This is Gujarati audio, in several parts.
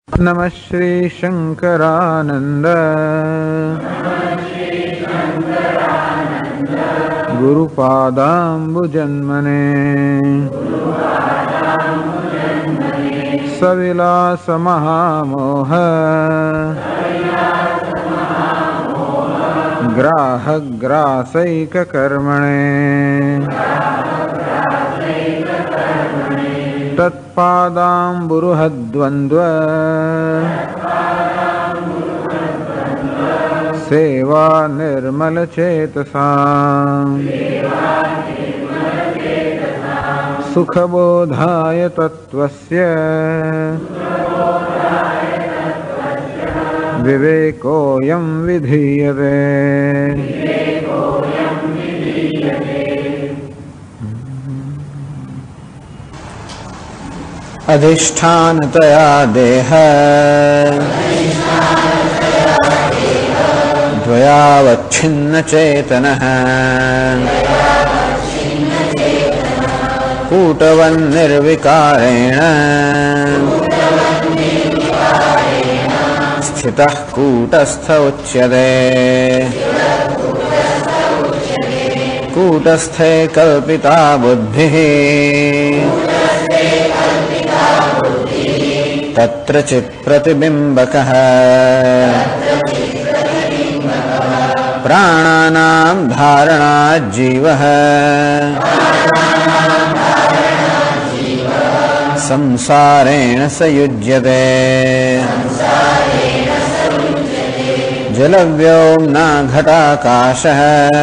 नमः श्री शंकरानंद गुरुपादाम्बुजन्मने सविलास महामोह ग्राहग्रासैक कर्मणे तत्पादाम्बुरुहद्वन्द्व सेवा निर्मलचेतसा सुखबोधाय तत्त्वस्य विवेकोऽयं विधीयते। अधिष्ठानतया देह द्वयावच्छिन्न चेतनः कूटवन्निर्विकारेण स्थितः कूटस्थ उच्यते। कूटस्थे कल्पिता बुद्धिः तत्र चित्प्रतिबिम्बकः प्राणानां धारणात् जीवः संसारेण संयुज्यते। जलव्योम्ना घटाकाशः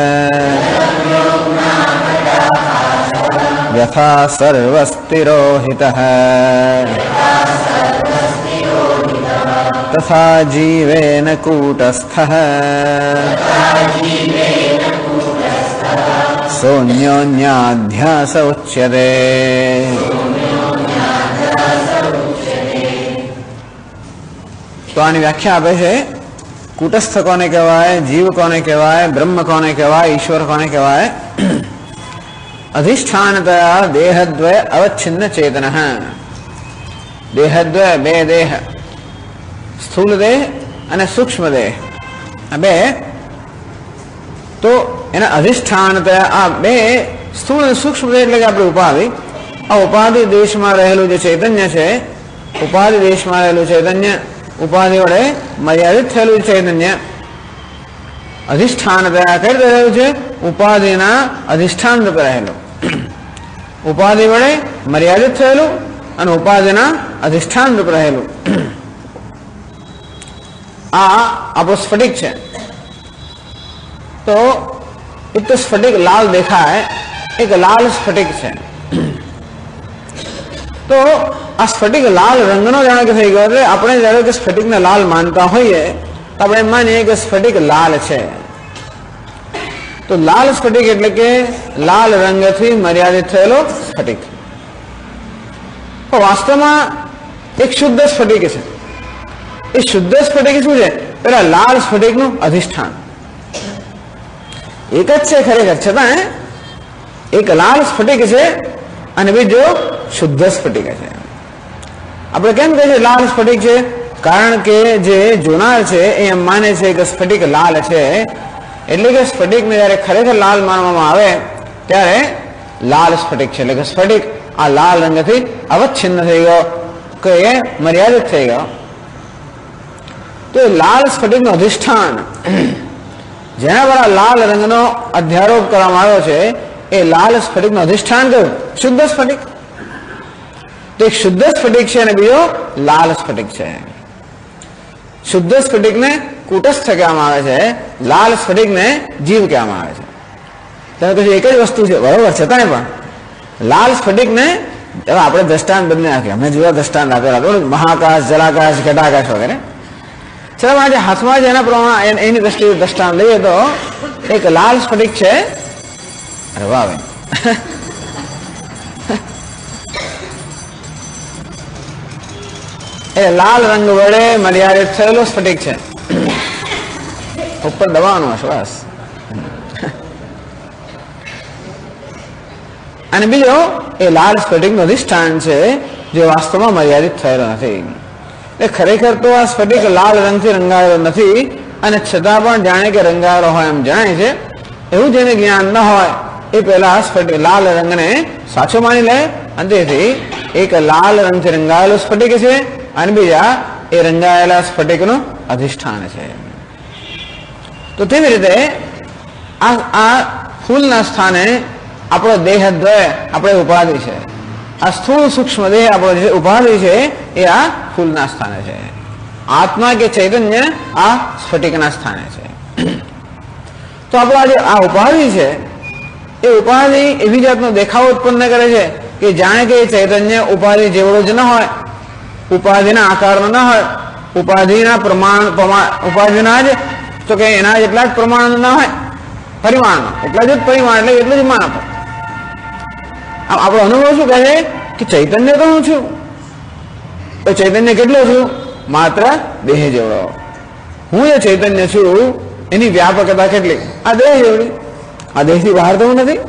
यथा सर्वस्थिरोहितः तथा जीवेन कूटस्थः सोऽन्योन्याध्यास उच्यते। तो आनी व्याख्या आपे छे कूटस्थ कोने कहेवाय, जीव कोने कहेवाय, ब्रह्म कोने कहेवाय, ईश्वर कोने कहेवाय। अधिष्ठानतया देहद्वय अवच्छिन्न चेतनः। देहद्वय बे देह, स्थूल देह અને સૂક્ષ્મ દેહ, આ બે. તો એના અધિષ્ઠાનતયા આ બે સ્થૂળ અને સૂક્ષ્મ દેહ એટલે કે આપણે ઉપાધિ, આ ઉપાધિ દેશમાં રહેલું જે ચૈતન્ય છે, ઉપાધિ દેશમાં રહેલું ચૈતન્ય, ઉપાધિ વડે મર્યાદિત થયેલું ચૈતન્ય અધિષ્ઠાનતયા કઈ રીતે રહેલું છે? ઉપાધિના અધિષ્ઠાન રૂપે રહેલું. ઉપાધિ વડે મર્યાદિત થયેલું અને ઉપાધિના અધિષ્ઠાન રૂપે રહેલું. आपको स्फटिक है तो एक तो स्फटिक लाल देखा है, एक लाल स्फटिक है. तो आ स्फटिक लाल रंगनो जाने के थई गयो એટલે આપણે જ્યારે કે સ્ફટિકને લાલ માનતા હોઈએ તો આપણે માનીએ કે સ્ફટિક લાલ છે. તો લાલ સ્ફટિક એટલે કે લાલ રંગથી મર્યાદિત થયેલો સ્ફટિક. તો વાસ્તવમાં એક શુદ્ધ સ્ફટિક છે. એ શુદ્ધ સ્ફટિક શું છે? પેલા લાલ સ્ફટિકનું અધિષ્ઠાન એક જ છે ખરેખર, છતાં એક લાલ સ્ફટિક છે અને બીજો શુદ્ધ સ્ફટિક છે. આપણે કેમ કહીએ લાલ સ્ફટિક છે? કારણ કે જે જોનાર છે એ એમ માને છે કે સ્ફટિક લાલ છે, એટલે કે સ્ફટિકને જ્યારે ખરેખર લાલ માનવામાં આવે ત્યારે લાલ સ્ફટિક છે. એટલે કે સ્ફટિક આ લાલ રંગથી અવચ્છિન્ન થઈ ગયો, કે એ મર્યાદિત થઈ ગયો. તો લાલ સ્ફટિકનું અધિષ્ઠાન જેના દ્વારા લાલ રંગનો અધ્યારોપ કરવામાં આવ્યો છે એ લાલ સ્ફટિકનું અધિષ્ઠાન કયું? શુદ્ધ સ્ફટિક. તો એક શુદ્ધ સ્ફટિક છે અને બીજો લાલ સ્ફટિક છે. શુદ્ધ સ્ફટિકને કૂટસ્થ કહેવામાં આવે છે, લાલ સ્ફટિકને જીવ કહેવામાં આવે છે. તમે કહો એક જ વસ્તુ છે, બરોબર, છતાંય પણ લાલ સ્ફટિકને આપણે દ્રષ્ટાંત બદલી નાખીએ. અમે જોયા દ્રષ્ટાંત આપેલા મહાકાશ, જલાકાશ, ઘટાકાશ વગેરે. ચલો આજે હાથમાં જ એના પ્રમાણે એની દ્રષ્ટિએ દ્રષ્ટાંત લઈએ તો એક લાલ સ્ફટિક છે. અરે વાહ, એ લાલ રંગ વડે મર્યાદિત થયેલો સ્ફટિક છે. ઉપર દબાવવાનો શ્વાસ. અને બીજો એ લાલ સ્ફટિકનું અધિષ્ઠાન છે જે વાસ્તવમાં મર્યાદિત થયેલો નથી. એ ખરેખર તો આ સ્ફટિક લાલ રંગથી રંગાયેલો નથી અને છતાં પણ જાણે કે રંગાયેલો હોય એમ જણાય છે. એવું જેને જ્ઞાન ન હોય એ પહેલા સ્ફટિક લાલ રંગને સાચો માની લે અને તેથી એક લાલ રંગથી રંગાયેલો સ્ફટિક છે અને બીજા એ રંગાયેલા સ્ફટિકનું અધિષ્ઠાન છે. તો તેવી રીતે આ ફૂલના સ્થાને આપણો દેહદ્વય આપણે ઉપાધિ છે. આ સ્થૂળ સૂક્ષ્મ દેહ આપણો જે ઉપાધિ છે એ આ ફૂલના સ્થાને છે. આત્મા કે ચૈતન્ય આ સ્ફટિકના સ્થાને છે. તો આપણો જે આ ઉપાધિ છે એ ઉપાધિ એવી જાતનો દેખાવ ઉત્પન્ન કરે છે કે જાણે કે એ ચૈતન્ય ઉપાધિ જેવડો જ ન હોય, ઉપાધિના આકારનો ન હોય, ઉપાધિના ઉપાધિના જ તો કે એના જેટલા જ પ્રમાણ ના હોય, પરિમાણ એટલા જ પરિમાણ એટલે એટલું જ માન આપે. આપણો અનુભવ શું કહે કે ચૈતન્ય તો હું છું. તો ચૈતન્ય કેટલો છું? માત્ર દેહ જેવડો. હું એ ચૈતન્ય છું એની વ્યાપકતા કેટલી? આ દેહ જેવડી. આ દેહથી બહાર તો હું નથી.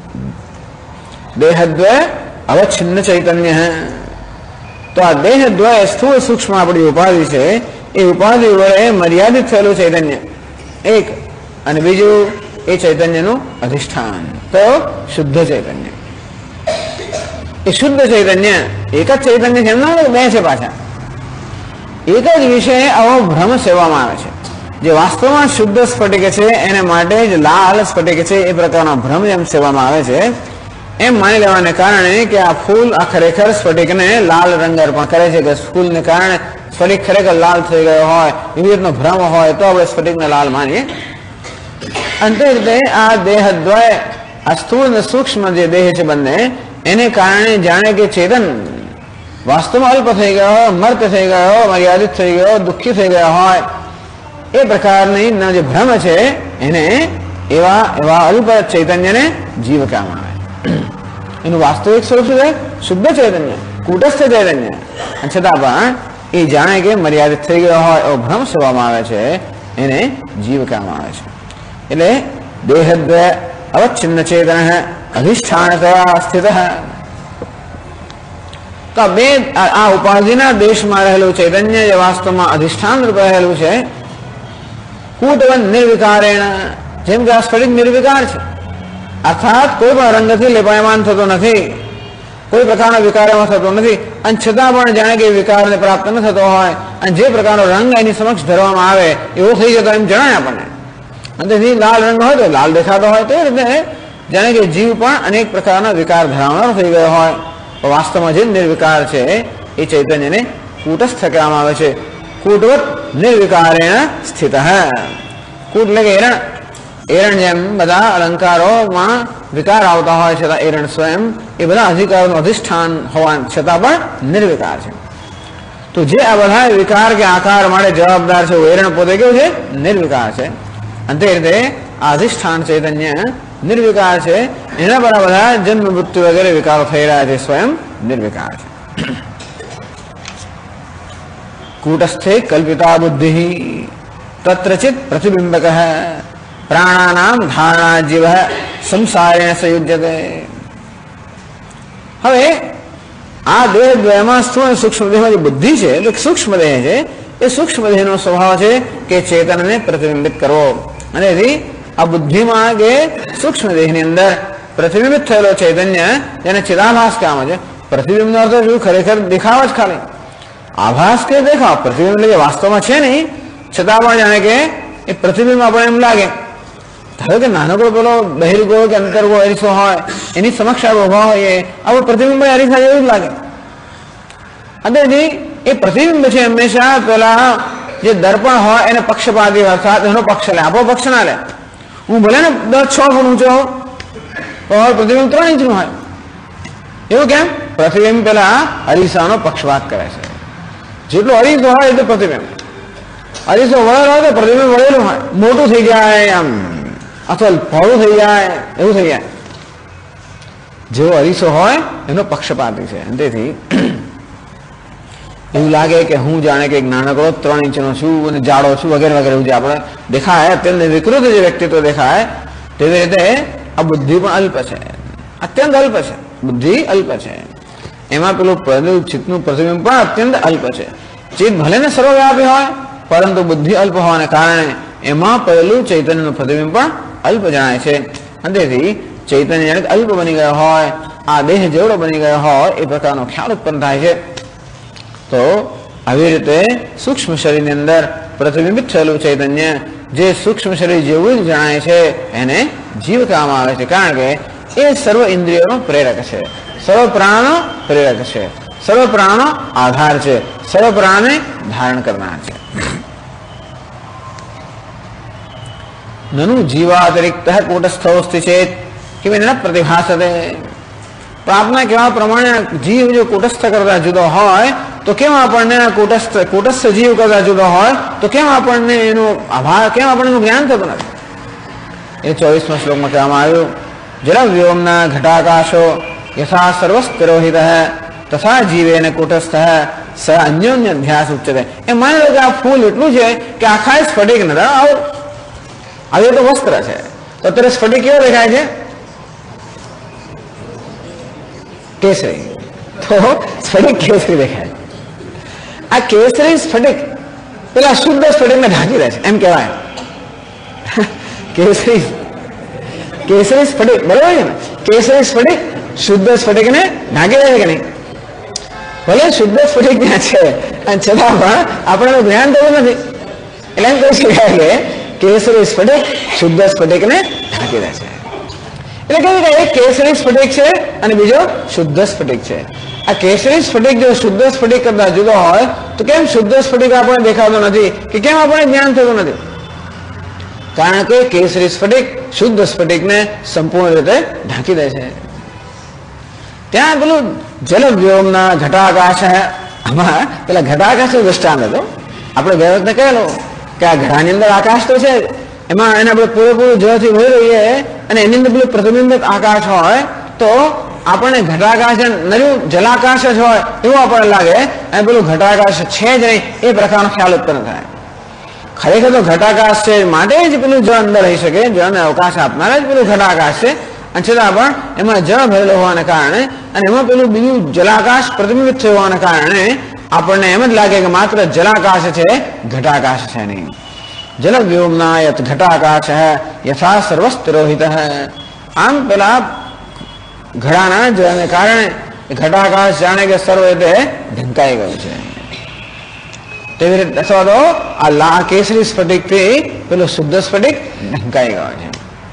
દેહદ્વય અવચ્છિન્ન ચૈતન્ય હે. તો આ દેહદ્વય સ્થૂળ સૂક્ષ્મ આપણી ઉપાધિ છે એ ઉપાધિ વડે મર્યાદિત થયેલું ચૈતન્ય એક અને બીજું એ ચૈતન્યનું અધિષ્ઠાન તો શુદ્ધ ચૈતન્ય. એ શુદ્ધ ચૈતન્ય એક જ ચૈતન્ય છે એમના બે છે પાછા. એક જ વિષય આવો ભ્રમ સેવામાં આવે છે. જે વાસ્તવમાં શુદ્ધ સ્ફટિક છે એને માટે જ લાલ સ્ફટિક છે એ પ્રકારનો ભ્રમ એમ સેવામાં આવે છે. એમ માની લેવાને કારણે કે આ ફૂલ આ ખરેખર સ્ફટિકને લાલ રંગ અર્પણ કરે છે કે ફૂલને કારણે સ્ફટિક ખરેખર લાલ થઈ ગયો હોય એવી રીતનો ભ્રમ હોય તો આપણે સ્ફટિકને લાલ માનીએ. અંતે રીતે આ દેહદ્વય આ સ્થૂળ અને સૂક્ષ્મ જે દેહ છે બંને એને કારણે જાણે કે ચેતન વાસ્તવમાં અલ્પ થઈ ગયો હોય, મર્ત થઈ ગયો, મર્યાદિત થઈ ગયો, દુઃખી થઈ ગયો હોય એ પ્રકારની જે ભ્રમ છે એને એવા અલ્પ ચૈતન્યને જીવ કહેવામાં આવે. એનું વાસ્તવિક સ્વરૂપ શું છે? શુદ્ધ ચૈતન્ય, કુટસ્થ ચૈતન્ય. છતાં પણ એ જાણે કે મર્યાદિત થઈ ગયો હોય એવો ભ્રમ સેવામાં આવે છે એને જીવ કહેવામાં આવે છે. એટલે દેહદ્વય અવચ્છિન્ન ચેતન અધિષ્ઠાનતયા સ્થિત. તો આ ઉપાધિના દેશમાં રહેલું ચૈતન્ય જે વાસ્તવમાં અધિષ્ઠાન રૂપે રહેલું છે કૂટવન નિર્વિકારેણ, જેમ કે આ સ્ફટિક નિર્વિકાર છે અર્થાત કોઈ પણ રંગથી લેપાયમાન થતો નથી, કોઈ પ્રકારનો વિકાર એમાં થતો નથી અને છતાં પણ જાણે કે વિકારને પ્રાપ્ત ન થતો હોય અને જે પ્રકારનો રંગ એની સમક્ષ ધરવામાં આવે એવો થઈ જતો એમ જણાય આપણને. અને તેથી લાલ રંગ હોય તો લાલ દેખાતો હોય તે રીતે જાણે કે જીવ પણ અનેક પ્રકારના વિકાર ધરાવનાર થઈ ગયો હોય. વાસ્તવમાં જે નિર્વિકાર છે એ ચૈતન્યને કૂટસ્થ કહેવામાં આવે છે. કૂટવત નિર્વિકારેણ સ્થિત. કૂટ એટલે કે એરણ જેમ બધા અલંકારોમાં વિકાર આવતા હોય છતાં એરણ સ્વયં એ બધા અધિકારોનું અધિષ્ઠાન હોવા છતાં પણ નિર્વિકાર છે. તો જે આ બધા વિકાર કે આકાર માટે જવાબદાર છે એરણ પોતે કેવું છે? નિર્વિકાર છે. અંતે રીતે આ અધિષ્ઠાન ચૈતન્ય નિર્વિકાર છે. એના પર બધા જન્મ મૃત્યુ વગેરે વિકારો થઈ રહ્યા છે સ્વયં નિર્વિકાર છે. કૂટસ્થે કલ્પિતા બુદ્ધિ તત્રચિત પ્રતિબિંબક પ્રાણાનામ ધારણા જીવ સંસારેણ સંયુજ્યતે. હવે આ દેહ દ્વયમાં સ્થૂળ સૂક્ષ્મ દેહમાં જે બુદ્ધિ છે તો સૂક્ષ્મ દેહ છે એ સૂક્ષ્મ દેહનો સ્વભાવ છે કે ચેતનને પ્રતિબિંબિત કરવો. અને એથી આ બુદ્ધિમાં કે સૂક્ષ્મ દેહની અંદર પ્રતિબિંબિત થયેલો ચૈતન્ય જેને ચિદાભાસ કહેવામાં છે. પ્રતિબિંબનો અર્થ શું? ખરેખર દેખાવ જ ખાલી આભાસ કે દેખાવ. પ્રતિબિંબ એટલે વાસ્તવમાં છે નહીં છતાં પણ જાણે કે એ પ્રતિબિંબ આપણે એમ લાગે. ધારો કે નાનકડો પેલો બહિર્ગોળ કે અંતર્ગોળ અરીસો હોય એની સમક્ષ આ ઉભા હોય આવું પ્રતિબિંબ અરીસા જેવું જ લાગે. અને એ પ્રતિબિંબ છે હંમેશા પેલા જે દર્પણ હોય એને પક્ષપાતી અર્થાત એનો પક્ષ લે, આપણો પક્ષ ના લે. હું ભલે ને 10-6 ફૂટ ઊંચો તો પ્રતિબિંબ 3 ઇંચનું હોય. એવું કેમ? પ્રતિબિંબ પેલા અરીસાનો પક્ષપાત કરે છે. જેટલો અરીસો હોય એટલું પ્રતિબિંબ. અરીસો વળેલો હોય તો પ્રતિબિંબ વળેલું હોય, મોટું થઈ જાય આમ અથવા પહોળું થઈ જાય એવું થઈ જાય. જેવો અરીસો હોય એનો પક્ષપાતી છે. તેથી એવું લાગે કે હું જાણે કે નાનકડો 3 ઇંચનો છું અને જાડો છું વગેરે વગેરે એવું જે આપણે દેખાય અત્યંત વિકૃત જે વ્યક્તિત્વ દેખાય તેવી રીતે આ બુદ્ધિ પણ અલ્પ છે, અત્યંત અલ્પ છે. બુદ્ધિ અલ્પ છે. એમાં પેલું ચિત્તનું પ્રતિબિંબ પણ અત્યંત અલ્પ છે. ચિત્ત ભલે ને સર્વવ્યાપી હોય પરંતુ બુદ્ધિ અલ્પ હોવાને કારણે એમાં પહેલું ચૈતન્યનું પ્રતિબિંબ પણ અલ્પ જણાય છે. અને તેથી ચૈતન્ય જાણે અલ્પ બની ગયો હોય, આ દેહ જેવડો બની ગયો હોય એ પ્રકારનો ખ્યાલ ઉત્પન્ન થાય છે. તો આવી રીતે સૂક્ષ્મ શરીરની અંદર પ્રતિબિંબિત થયેલું ચૈતન્ય જે સૂક્ષ્મ શરીર જેવું જ જણાય છે એને જીવ કહેવામાં આવે છે. કારણ કે એ સર્વ ઇન્દ્રિયોનો પ્રેરક છે, સર્વ પ્રાણનો પ્રેરક છે, સર્વ પ્રાણનો આધાર છે, સર્વ પ્રાણને ધારણ કરનાર છે. નનુ જીવાતિરિક્ત કૂટસ્થોસ્તિ ચેત કે ન પ્રતિભાસતે. તો આપના કહેવા પ્રમાણે જીવ જો કૂટસ્થ કરતા જુદો હોય તો કેમ આપણને કૂટસ્થ જીવ કરતા જુદો હોય તો કેમ આપણને એનું આભાર, કેમ આપણને એનું જ્ઞાન થતું નથી? એ 24મા શ્લોકમાં કહેવામાં આવ્યું, જરા વ્યોમના ઘટાકાશો યથા સર્વસ્તિરોહિત તથા જીવેન કૂટસ્થ સ અન્યોન્ય અધ્યાસ ઉચ્ચતે. એ માની લો કે આ ફૂલ એટલું છે કે આખા સ્ફટિક નથી. હવે તો વસ્ત્ર છે તો અત્યારે સ્ફટિક કેવો દેખાય છે? કેસરી. તો સ્ફટિક કેસરી દેખાય. આ કેસરી સ્ફટિક પેલા શુદ્ધ સ્ફટિકને ઢાંકી દે છે એમ કહેવાય. કેસરી સ્ફટિક બરોબર છે ને? કેસરી સ્ફટિક શુદ્ધ સ્ફટિકને ઢાંકી દે છે કે નહીં? ભલે શુદ્ધ સ્ફટિક ત્યાં છે અને છતાં પણ આપણને જ્ઞાન થતું નથી. એટલે એમ કહી શકાય કે કેસરી સ્ફટિક શુદ્ધ સ્ફટિકને ઢાંકી દે છે. એટલે કેવું કે એક કેસરી સ્ફટિક છે અને બીજો શુદ્ધ સ્ફટિક છે. આ કેસરી સ્ફટિક જો શુદ્ધ સ્ફટિક કરતા જુદો હોય તો કેમ શુદ્ધ સ્ફટિક આપણને દેખાતો નથી કે કેમ આપણને જ્ઞાન થતું નથી? કારણ કે કેસરી સ્ફટિક શુદ્ધ સ્ફટિકને સંપૂર્ણ રીતે ઢાંકી દે છે. ત્યાં પેલું જલ વ્યોમના ઘટાકાશ, આમાં પેલા ઘટાકાશ દ્રષ્ટાંત હતો. આપણે ગયા વખતે કહેલું કે આ ઘડાની અંદર આકાશ તો છે, એમાં એને આપણે પૂરેપૂરું જળથી ભરી રહીએ અને એની અંદર પેલું પ્રતિબિંબિત આકાશ હોય તો આપણને ઘટાકાશ નર્યું જલાકાશ જ હોય એવું આપણને લાગે અને પેલું ઘટાકાશ છે જ નહીં એ પ્રકારનો ખ્યાલ ઉત્પન્ન થાય. ખરેખર તો ઘટાકાશ છે માટે જ પેલું જળ અંદર રહી શકે, જળને અવકાશ આપનાર જ પેલું ઘટાકાશ છે. અને છતાં પણ એમાં જળ ભરેલો હોવાને કારણે અને એમાં પેલું બીજું જલાકાશ પ્રતિબિંબિત થયું હોવાને કારણે આપણને એમ જ લાગે કે માત્ર જલાકાશ છે, ઘટાકાશ છે નહીં. જલ વ્યોમના યત ઘટાકાશ યથા સર્વસ્તિરોહિત. આમ પેલા ઘડાના જળને કારણે ઘટાકાશ જાણે કે સર્વ રીતે ઢંકાઈ ગયું છે. તેવી રીતે અથવા તો આ કેસરી સ્ફટિકથી પેલું શુદ્ધ સ્ફટિક ઢંકાઈ ગયો છે.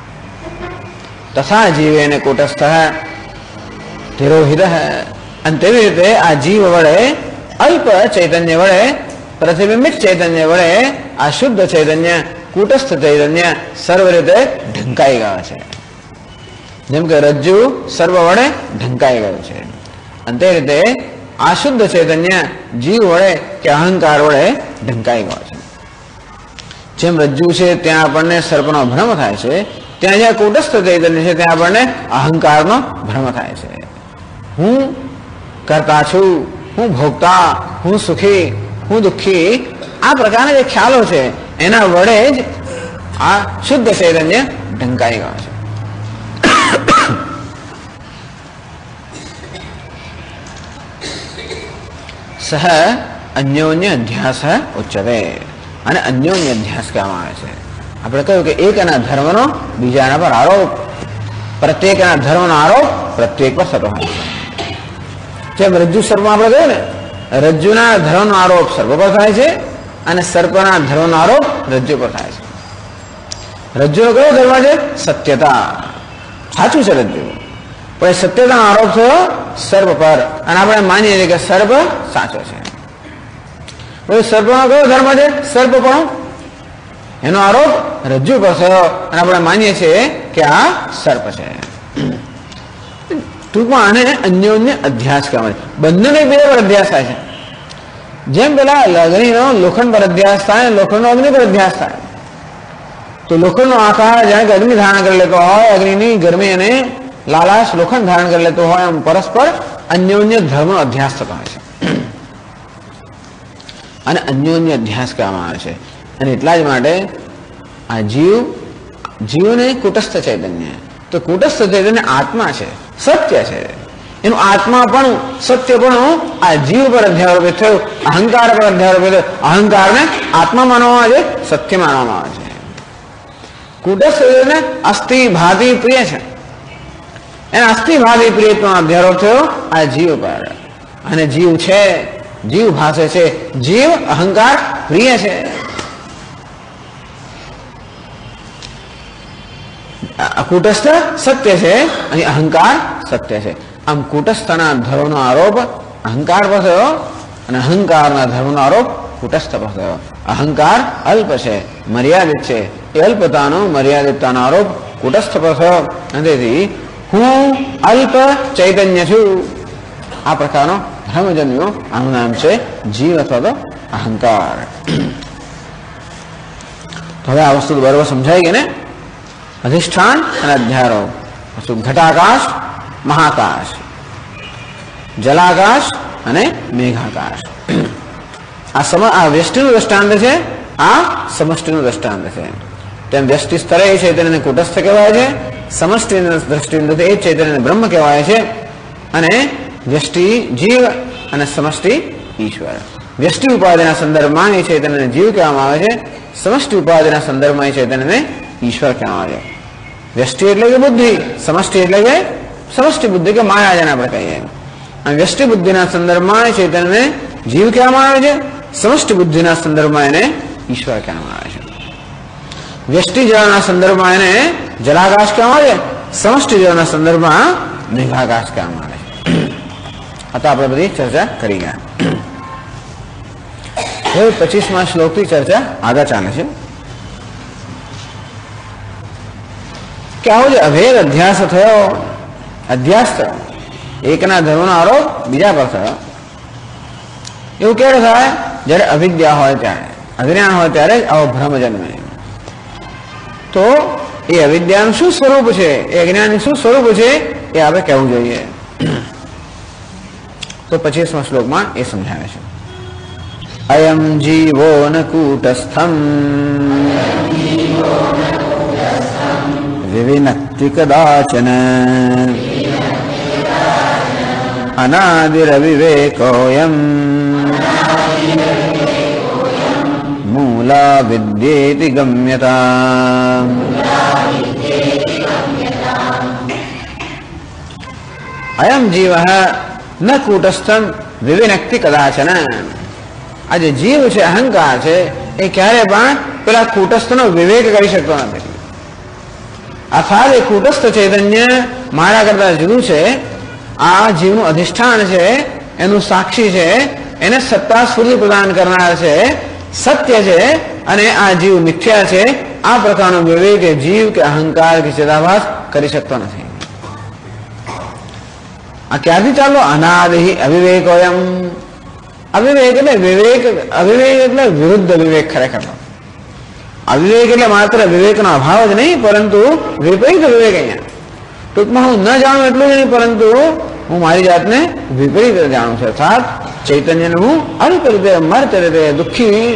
તથા જીવેન કૂટસ્થ તિરોહિત. અને તેવી રીતે આ જીવ વડે અલ્પ ચૈતન્ય વડે પ્રતિબિંબિત ચૈતન્ય વડે આ શુદ્ધ ચૈતન્ય કૂટસ્થ ચૈતન્ય સર્વ રીતે ઢંકાઈ ગયો છે. જેમ કે રજ્જુ સર્વ વડે ઢંકાઈ ગયું છે. અને તે રીતે આ શુદ્ધ ચૈતન્ય જીવ વડે કે અહંકાર વડે ઢંકાઈ ગયો છે. જેમ રજ્જુ છે ત્યાં આપણને સર્પનો ભ્રમ થાય છે, ત્યાં જ્યાં કૂટસ્થ ચૈતન્ય છે ત્યાં આપણને અહંકારનો ભ્રમ થાય છે. હું કરતા છું, હું ભોગતા, હું સુખી, હું દુઃખી, આ પ્રકારના જે ખ્યાલો છે એના વડે જ આ શુદ્ધ ચૈતન્ય ઢંકાઈ ગયો છે. સહ અન્યોન્ય અધ્યાસ ઉચ્ચતે. અને અન્યોન્ય અધ્યાસ કહેવામાં આવે છે. આપણે કહ્યું કે એકના ધર્મનો બીજાના પર આરોપ, પ્રત્યેકના ધર્મનો આરોપ પ્રત્યેક પર થતો હોય છે. જેમ રજ્જુ સર્પમાં આપણે કહ્યું ને, રજ્જુના ધર્મનો આરોપ સર્પ પર થાય છે અને સર્પના ધર્મનો આરોપ રજ્જુ પર થાય છે. રજ્જુનો કયો ધર્મ છે? સત્યતા. સાચું છે રજ્જુ, પણ સત્યતાનો આરોપ થયો સર્પ પર અને આપણે માનીએ છીએ કે સર્પ સાચો છે. સર્પનો કયો ધર્મ છે? સર્પ પણ એનો આરોપ રજ્જુ પર થયો અને આપણે માનીએ છીએ કે આ સર્પ છે. ટૂંકમાં આને અન્યોન્ય અધ્યાસ કહેવાય. બંનેનો એકબીજા પર અધ્યાસ થાય છે. જેમ પેલા અગ્નિનો લોખંડ પર અધ્યાસ થાય, લોખંડનો અગ્નિ પર અધ્યાસ થાય, તો લોખંડનો આકાર જાણે કે અગ્નિ ધારણ કરી લેતો હોય, અગ્નિની ગરમી અને લાલાશ લોખંડ ધારણ કરી લેતો હોય, એમ પરસ્પર અન્યોન્ય ધર્મનો અધ્યાસ થતો હોય છે. અને અન્યોન્ય અધ્યાસ કહેવામાં આવે છે. અને એટલા જ માટે આ જીવને કૂટસ્થ ચૈતન્ય, તો કૂટસ્થ ચૈતન્ય આત્મા છે, સત્ય છે. એનું આત્માપણું સત્યપણું આ જીવ પર અધ્યારોપિત થયું, અહંકાર પર અધ્યારોપિત થયું. અહંકારને આત્મા માનવામાં આવે છે, સત્ય માનવામાં આવે છે. કુટસ્થને અસ્થિ ભાતિ પ્રિય છે, એને અસ્થિ ભાતિ પ્રિયત્વનો અધ્યારોપ થયો આ જીવ પર. અને જીવ છે, જીવ ભાષે છે, જીવ અહંકાર પ્રિય છે. કુટસ્થ સત્ય છે અને અહંકાર સત્ય છે. આમ કુટસ્થના ધર્મનો આરોપ અહંકાર પર થયો અને અહંકારના ધર્મનો આરોપ કુટસ્થ પર થયો. અહંકાર અલ્પ છે, મર્યાદિત છે, એ અલ્પતાનો મર્યાદિતતાનો આરોપ કુટસ્થ પર થયો. અને તેથી હું અલ્પ ચૈતન્ય છું, આ પ્રકારનો ધર્મજન્યો આનું નામ છે જીવ અથવા તો અહંકાર. હવે આ વસ્તુ બરોબર સમજાય કે ને? અધિષ્ઠાન અને અધ્યારોપ. ઘટાકાશ, મહાકાશ, જલાકાશ અને મેઘાકાશ. આ વ્યષ્ટિનું દ્રષ્ટાંત છે, આ સમષ્ટિનું દ્રષ્ટાંત છે. તેમ વ્યષ્ટિ સ્તરે એ ચૈતન્યને કુટસ્થ કહેવાય છે, સમષ્ટિના દ્રષ્ટિએ એ ચૈતન્યને બ્રહ્મ કહેવાય છે. અને વ્યષ્ટિ જીવ અને સમષ્ટિ ઈશ્વર. વ્યષ્ટિ ઉપાધિના સંદર્ભમાં એ ચૈતન્યને જીવ કહેવામાં આવે છે, સમષ્ટિ ઉપાધિના સંદર્ભમાં એ ચૈતન્યને ઈશ્વર કહેવામાં આવે છે. વ્યષ્ટિ એટલે કે બુદ્ધિ, સમષ્ટિ એટલે કે સમષ્ટિ બુદ્ધિ કે માયા જેને આપણે કહીએ. અને વ્યષ્ટિ બુદ્ધિના સંદર્ભમાં ચૈતન્યને જીવ કહેવામાં આવે છે, સમષ્ટિ બુદ્ધિના સંદર્ભમાં એને ઈશ્વર કહેવામાં આવે છે. વ્યષ્ટિ જળના સંદર્ભમાં એને જલાકાશ કહેવામાં આવે છે, સમષ્ટિ જળના સંદર્ભમાં મેઘાકાશ કહેવામાં આવે છે. આ તો આપણે બધી ચર્ચા કરી ગયા. હવે 25મા શ્લોકથી ચર્ચા આગળ ચાલે છે કે આવો જે અભેદ અધ્યાસ થયો, અધ્યાસ થયો, એકના ધર્મનો આરોપ બીજા પર થયો. એવું ક્યારે થાય? જ્યારે અવિદ્યા હોય ત્યારે, અજ્ઞાન હોય ત્યારે જ આવો ભ્રમ જન્મે. તો એ અવિદ્યાનું શું સ્વરૂપ છે, એ અજ્ઞાનનું શું સ્વરૂપ છે એ આપણે કહેવું જોઈએ. તો 25મા શ્લોકમાં એ સમજાવે છે. અયમ જીવો ન કૂટસ્થમ વિવિનક્તિ કદાચન અનાદિરવિવેકોયમ મૂલા વિદ્યેતિ ગમ્યતા. અયમ જીવ ન કૂટસ્થમ વિવિનક્તિ કદાચન. આ જે જીવ છે, અહંકાર છે, એ ક્યારે પણ પેલા કૂટસ્થનો વિવેક કરી શકતો નથી. અર્થાત એ કૂટસ્થ ચૈતન્ય મારા કરતા જુદું છે, આ જીવનું અધિષ્ઠાન છે, એનું સાક્ષી છે, એને સત્તા સ્ફૂર્તિ પ્રદાન કરનાર છે, સત્ય છે, અને આ જીવ મિથ્યા છે. આ પ્રકારનો વિવેક જીવ કે અહંકાર કે ચેતાભાસ કરી શકતો નથી. આ ક્યારથી ચાલો? અનાદિ અવિવેકોયમ. અવિવેક એટલે વિવેક, અવિવેક એટલે વિરુદ્ધ વિવેક. ખરેખર અવિવેક એટલે માત્ર વિવેકનો અભાવ જ નહીં, પરંતુ વિપરીત વિવેક. અહીંયા ટૂંકમાં હું ન જાણું એટલું જ નહીં, પરંતુ હું મારી જાતને વિપરીત રીતે જાણું છું. અર્થાત ચૈતન્યને હું અલ્પ રીતે, મર્ત રીતે, દુઃખી.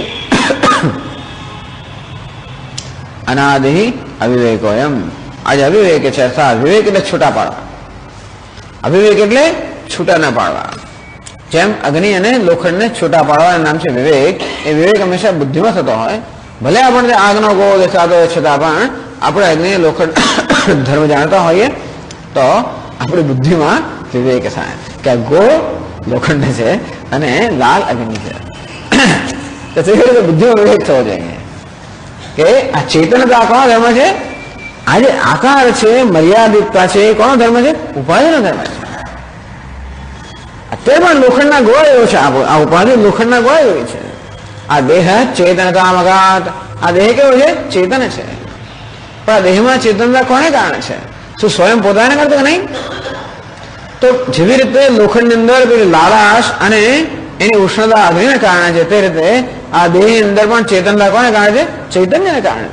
અનાદિ અવિવેકોયમ. આજે અવિવેક છે, અર્થાત વિવેક એટલે છૂટા પાડવા. અવિવેક એટલે છૂટા ના પાડવા. જેમ અગ્નિ અને લોખંડને છૂટા પાડવાનું નામ છે વિવેક. એ વિવેક હંમેશા બુદ્ધિમાં થતો હોય. ભલે આપણને આગનો ગો દેખાતો હોય છતાં પણ આપણે અગ્નિ લોખંડ ધર્મ જાણતા હોઈએ તો આપણી બુદ્ધિમાં વિવેક થાય કે ગો લોખંડ છે અને લાલ અગ્નિ છે. તો તે રીતે બુદ્ધિમાં વિવેક થવો જોઈએ કે આ ચેતનતા કોનો ધર્મ છે? આ જે આકાર છે, મર્યાદિતતા છે, એ કોનો ધર્મ છે? ઉપાધિનો ધર્મ છે. અત્યારે પણ લોખંડના ગોળા એવો છે. આ ઉપાધિ લોખંડના ગોળા એવી છે. આ દેહ ચેતનતા મગાત. આ દેહ કેવો છે? ચેતન છે. પણ આ દેહમાં ચેતનતા કોને કારણે છે? શું સ્વયં પોતાને કરતો કે નહીં? તો જેવી રીતે લોખંડની અંદર પેલી લાલાશ અને એની ઉષ્ણતા અગ્નિને કારણે છે, તે રીતે આ દેહની અંદર પણ ચેતનતા કોને કારણે છે? ચૈતન્યને કારણે.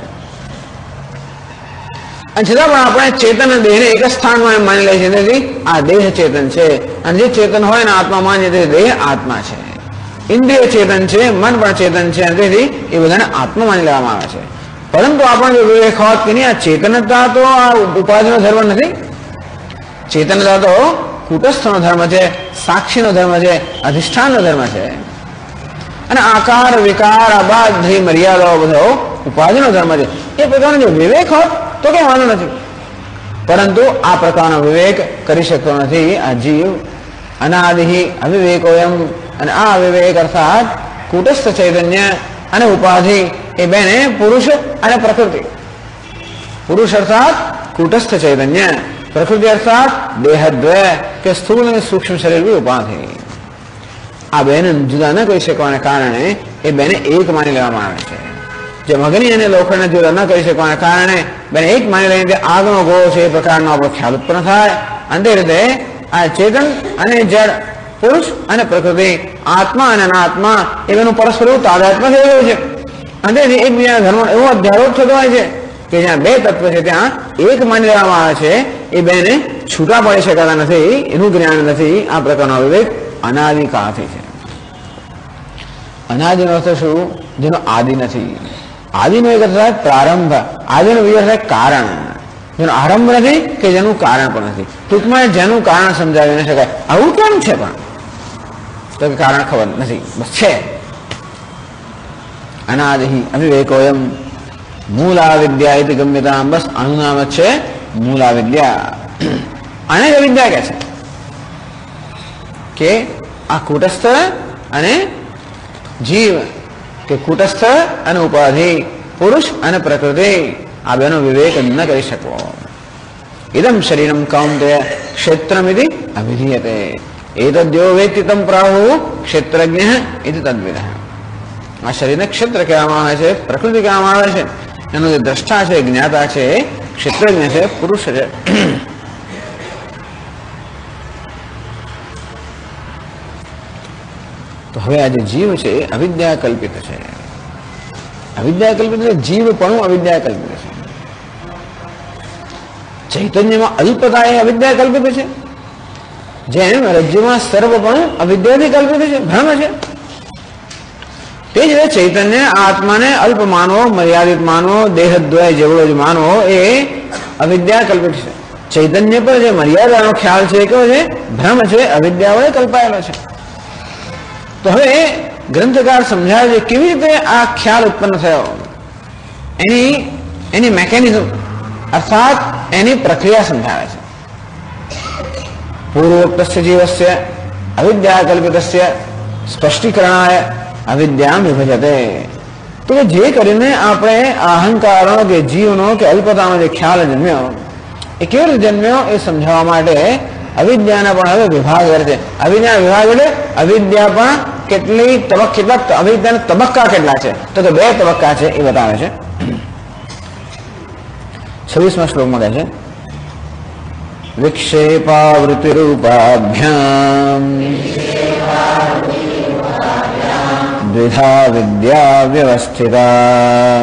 અને છતાં પણ આપણે ચેતન દેહને એક જ સ્થાનમાં એમ માની લઈએ છીએ. તેથી આ દેહ ચેતન છે, અને જે ચેતન હોય ને આત્મા માનીએ તે દેહ આત્મા છે. ઇન્દ્રિય ચેતન છે, મન પણ ચેતન છે, અને તેથી એ બધાને આત્મા માની લેવામાં આવે છે. પરંતુ આપણને વિવેક હોત કે નહીં, આ ચેતનતા તો આ ઉપાધિનો ધર્મ નથી. ચેતનતા તો કુટસ્થનો ધર્મ છે, સાક્ષીનો ધર્મ છે, અધિષ્ઠાનનો ધર્મ છે. અને આકાર વિકાર અબાધી મર્યાદાઓ બધો ઉપાધિનો ધર્મ છે. એ પ્રકારનો જો વિવેક હોત તો કઈ વાંધો નથી, પરંતુ આ પ્રકારનો વિવેક કરી શકતો નથી આ જીવ. અનાદિ અવિવેકો એમ, અને આ અવિવેક અર્થાત કુટસ્થ ચૈતન્ય અને ઉપાધિ એ બેને પુરુષ અને પ્રકૃતિ. પુરુષ અર્થાત કુટસ્થ ચૈતન્ય, પ્રકૃતિ અર્થાત દેહદ્વય કે સ્થૂળ અને સૂક્ષ્મ શરીર ઉપાધિ. આ બેને જુદા ન કરી શકવાને કારણે એ બેને એક માની લેવામાં આવે છે. જેમ અગ્નિ અને લોખંડને જુદા ન કરી શકવાને કારણે બેને એક માની લઈને આગનો ગોળો છે એ પ્રકારનો આપણો ખ્યાલ ઉત્પન્ન થાય. અંતે રીતે આ ચેતન અને જળ, પુરુષ અને પ્રકૃતિ, આત્મા અને અનાત્મા એ બેનું પરસ્પર તાદાત્મ્ય થઈ ગયું છે. અંતેથી એકબીજાના ધર્મનો એવો અધ્યારોપ થતો હોય છે કે જ્યાં બે તત્વ છે ત્યાં એક માની લેવામાં આવે છે. એ બેને છૂટા પડી શકાતા નથી, એનું જ્ઞાન નથી. આ પ્રકારનો વિવેક અનાદિકાળથી છે. અનાદિનો અર્થ શું? જેનો આદિ નથી. આદિનો એક અર્થ થાય પ્રારંભ, આદિનો બીજો અર્થ થાય કારણ. જેનો આરંભ નથી કે જેનું કારણ પણ નથી. ટૂંકમાં જેનું કારણ સમજાવી ન શકાય. આવું કેમ છે પણ? તો કારણ ખબર નથી, બસ છે. અનાદિ અવિવેકોયમ મૂલા વિદ્યા ઇતિ ગમ્યતા. બસ આનું નામ જ છે મૂલા વિદ્યા. આને જ અવિદ્યા કહે છે કે આ કુટસ્થ અને જીવ, કે કુટસ્થ અને ઉપાધિ, પુરુષ અને પ્રકૃતિ, આ બેનો વિવેક ન કરી શકવો. ઇદમ શરીરમ કૌંતેય ક્ષેત્રમિતિ અવિધીયતે એતદ્યો વેત્તિ તમ પ્રાહુ ક્ષેત્રજ્ઞ ઇતિ તદ્વિદઃ. આ શરીરને ક્ષેત્ર કહેવામાં આવે છે, પ્રકૃતિ કહેવામાં આવે છે. એનો જે દ્રષ્ટા છે, જ્ઞાતા છે, ક્ષેત્રજ્ઞ છે, પુરુષ છે. તો હવે આ જે જીવ છે એ અવિદ્યા કલ્પિત છે. અવિદ્યા કલ્પિત એટલે જીવ પણ અવિદ્યા કલ્પિત છે. ચૈતન્યમાં અલ્પતા એ અવિદ્યા કલ્પિત છે. જેમ રજ્જુમાં સર્વપણું અવિદ્યાથી કલ્પિત છે, ભ્રમ છે. તે જ રીતે ચૈતન્ય આત્માને અલ્પ માનવો, મર્યાદિત માનવો, દેહદ્વય જેવડો જ માનવો એ અવિદ્યા કલ્પિત છે. ચૈતન્ય પર જે મર્યાદાનો ખ્યાલ છે કેવો છે? ભ્રમ છે, અવિદ્યા વડે કલ્પાયેલો છે. તો હવે ગ્રંથકાર સમજાવે છે કેવી રીતે આ ખ્યાલ ઉત્પન્ન થયો, એની મેકેનિઝમ અર્થાત એની પ્રક્રિયા સમજાવે છે. પૂર્વોક્તસ્ય જીવસ્ય અવિદ્યા કલ્પિતસ્ય સ્પષ્ટીકરણાય અવિદ્યા વિભજતે. તો કે જે કરીને આપણે અહંકારનો કે જીવનો કે અલ્પતાનો જે ખ્યાલ જન્મ્યો એ કેવી રીતે જન્મ્યો એ સમજાવવા માટે અવિદ્યાના પણ હવે વિભાગ કરે છે. અવિદ્યાના વિભાગ એટલે અવિદ્યા પણ કેટલા અવિદ્યાના તબક્કા કેટલા છે? તો કે 2 તબક્કા છે એ બતાવે છે. 26મા શ્લોકમાં કહે છે વિક્ષેપાવૃત્તિ રૂપાભ્યામ દ્વિધા વિદ્યા વ્યવસ્થિતા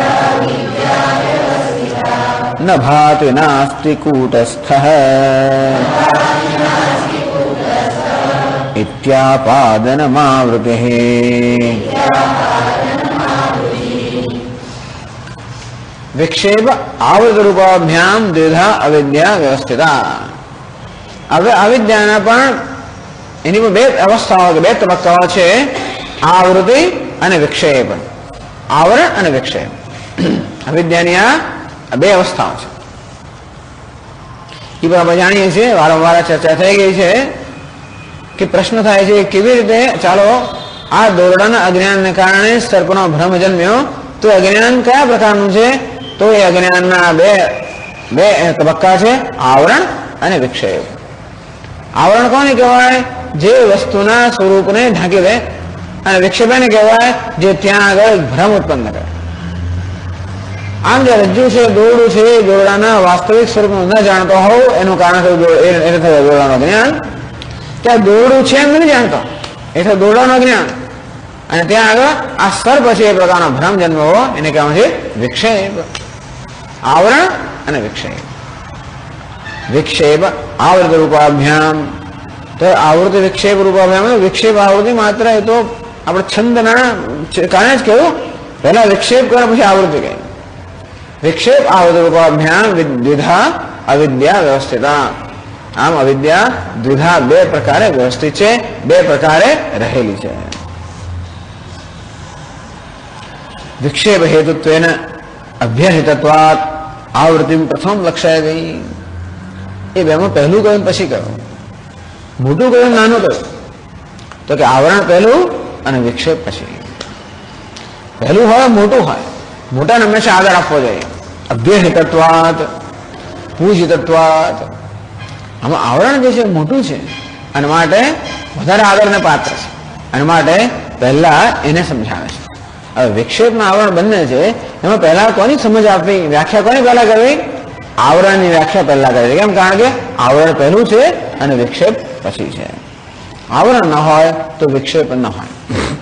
ન ભાતિ નાસ્તિ કૂટસ્થઃ ઇત્યાપાદનમાવૃતિઃ. વિક્ષેપ આવૃત રૂપાભ્યામ દ્વિધા અવિદ્યા વ્યવસ્થિતા. હવે અવિદ્યાના પણ એની પણ 2 અવસ્થાઓ, 2 તબક્કાઓ છે, આવૃત્તિ અને વિક્ષેપ. આવરણ અને વિક્ષેપ. અવિદ્યાની આ 2 અવસ્થાઓ છે. એ પણ આપણે જાણીએ છીએ, વારંવાર ચર્ચા થઈ ગઈ છે કે પ્રશ્ન થાય છે કેવી રીતે, ચાલો આ દોરડાના અજ્ઞાનને કારણે સર્પનો ભ્રમ જન્મ્યો, તો અજ્ઞાન કયા પ્રકારનું છે? તો એ અજ્ઞાનના 2 તબક્કા છે, આવરણ અને વિક્ષેપ. આવરણ કોને કહેવાય? જે વસ્તુના સ્વરૂપને ઢાંકી દે. અને વિક્ષેપ એને કહેવાય જે ત્યાં આગળ ભ્રમ ઉત્પન્ન કરે. આમ જે રજ્જુ છે, દોરડું છે, દોરડાના વાસ્તવિક સ્વરૂપનું ન જાણતો હોવ એનું કારણ એને થયું દોરડાનું જ્ઞાન. ત્યાં દોરડું છે એમ નથી જાણતો, એટલે દોરડાનું જ્ઞાન. અને ત્યાં આગળ આ સર્પ છે એ પ્રકારનો ભ્રમ જન્મવો એને કહેવામાં છે વિક્ષેપ. આવરણ અને વિક્ષેપ. વિક્ષેપ આવૃત રૂપાભ્યામ. તો આવૃત્તિ વિક્ષેપ રૂપાભ્યામ. વિક્ષેપ આવૃત્તિ માત્ર એ તો આપણે છંદના કારણે જ કહ્યું, પહેલા વિક્ષેપ કરે પછી આવૃત્તિ કહે. વિક્ષેપ આવૃત રૂપાભ્યામ દ્વિધા અવિદ્યા વ્યવસ્થિતા. આમ અવિદ્યા દ્વિધા, બે પ્રકારે વ્યવસ્થિત છે, બે પ્રકારે રહેલી છે. વિક્ષેપ હેતુત્વેન અભ્યહિતત્વાત આવૃત્તિ પ્રથમ લક્ષાય ગઈ. એ બેમાં પહેલું કહ્યું પછી કહ્યું, મોટું કહ્યું નાનું કહ્યું? તો કે આવરણ પહેલું અને વિક્ષેપ પછી. પહેલું હોય મોટું હોય, મોટાને હંમેશા આદર આપવો જોઈએ. અભ્યહિતત્વાત, પૂજિતત્વાત. આમાં આવરણ જે છે મોટું છે અને માટે વધારે આદરને પાત્ર છે, અને માટે પહેલા એને સમજાવે છે. હવે વિક્ષેપના આવરણ બંને છે, એમાં પહેલા કોની સમજ આપવી, વ્યાખ્યા કોની પહેલા કરવી? આવરણની વ્યાખ્યા પહેલા કરવી. કેમ? કારણ કે આવરણ પહેલું છે અને વિક્ષેપ પછી છે. આવરણ ન હોય તો વિક્ષેપ ન હોય.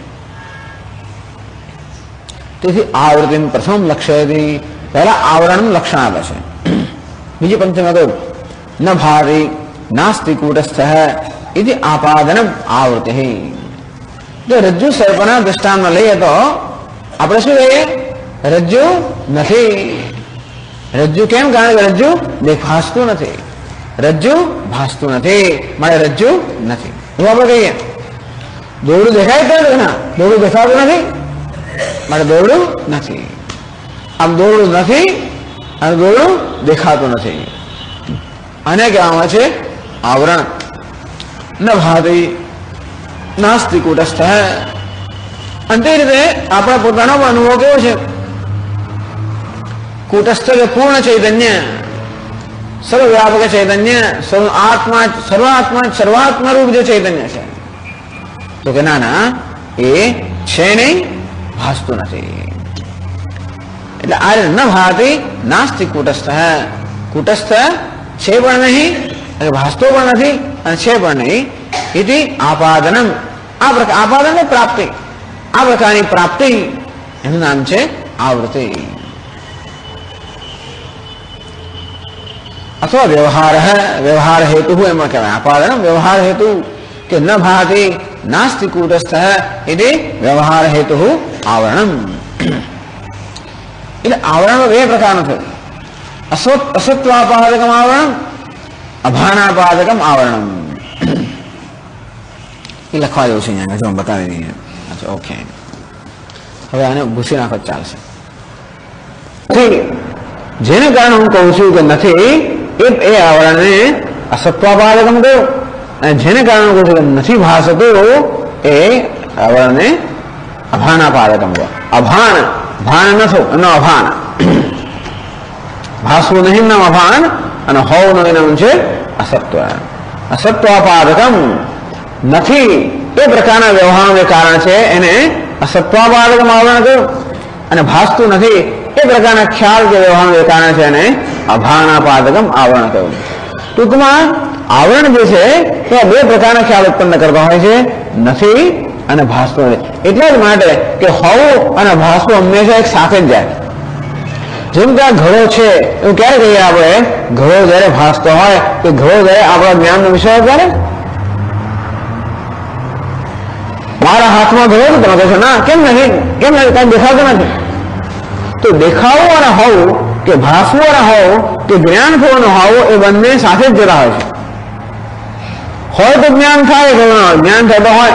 તેથી આવૃત્તિ પ્રથમ લક્ષ્યથી પહેલા આવરણનું લક્ષણ આપે છે. બીજી પંક્તિમાં કહ્યું ન ભારી નાસ્તિ કૂટસ્થ ઇતિ આપાદનમ આવૃત્તિ. જો રજ્જુ સર્પના દૃષ્ટાંતમાં લઈએ તો આપણે શું કહીએ? રજ્જુ નથી. રજ્જુ કેમ? કારણ કે રજ્જુ દેખાતું નથી, રજ્જુ ભાસતું નથી, માટે રજ્જુ નથી એવું આપણે કહીએ. દોરડું દેખાય તો ના, દોરડું દેખાતું નથી માટે દોરડું નથી. આમ દોરડું નથી અને દોરડું દેખાતું નથી, આને કહેવામાં છે આવરણ. ન ભાતી નાસ્તિ કૂટસ્થ. અને તે રીતે આપણા પોતાનો અનુભવ કેવો છે? કૂટસ્થ પૂર્ણ ચૈતન્ય, સર્વવ્યાપક ચૈતન્ય, સર્વાત્મા રૂપ જે ચૈતન્ય છે. તો કે ના એ છે નહીં, ભાસતું નથી. એટલે આ ન ભાતી નાસ્તિ કૂટસ્થ. કૂટસ્થ છે પણ નહીં, ભાસતો પણ નથી અને છે પણ નહીં. એથી આપાદનમ, આ પ્રકાર આપાદન પ્રાપ્તિ, આ પ્રકારની પ્રાપ્તિ એનું નામ છે આવૃત્તિ. અથવા વ્યવહાર, વ્યવહાર હેતુ એમાં કહેવાય આપાદન. વ્યવહાર હેતુ કે ન ભાતિ નાસ્તિ કૂટસ્થ એટલે વ્યવહાર હેતુ આવરણમ. એટલે આવરણ બે પ્રકારનું થયું. અસત્વાપાદકમ આવરણ, અભાનાપાદકમ આવરણમ. એ લખવા જેવું છે અહીંયા, જો બતાવી દઈએ. અચ્છા, ઓકે. હવે આને ભૂસી નાખો ચાલશે. જેને કારણે હું કહું છું કે નથી, એ આવરણને અસત્વાપાદકમ કહ્યું, અને જેને કારણે કહું છું કે નથી ભાસતું એ આવરણને અભાનાપાદકમ કહ્યું. અભાન, ભાન ન અભાન, ભાસવું નહીં નામ અભાન, અને હોવું નહીં નામ છે અસત્વ. અસત્વાપાદકમ નથી એ પ્રકારના વ્યવહારનું જે કારણ છે એને અસત્વાપાદકમ આવરણ કહ્યું, અને ભાસતું નથી એ પ્રકારના ખ્યાલ કે વ્યવહારનું જે કારણ છે એને અભાનાપાદકમ આવરણ કહ્યું. ટૂંકમાં આવરણ જે છે તે બે પ્રકારના ખ્યાલ ઉત્પન્ન કરતા હોય છે, નથી અને ભાસતું નથી. એટલા જ માટે કે હોવું અને ભાસવું હંમેશા એક સાથે જ જાય. જેમ કે આ ઘડો છે એવું ક્યારે કહીએ આપણે? ઘડો જયારે ભાસતો હોય કે ઘડો જયારે આપણા જ્ઞાનનો વિષય હોય ત્યારે. મારા હાથમાં ઘડો છે, તમે કહેશો ના કેમ નથી, કેમ નથી, કઈ દેખાતું નથી. તો દેખાવું અને હોવું કે ભાસવું અને હોવું કે જ્ઞાન થવાનું હોવું એ બંને સાથે જ જતા હોય છે. હોય તો જ્ઞાન થાય, જ્ઞાન થતો હોય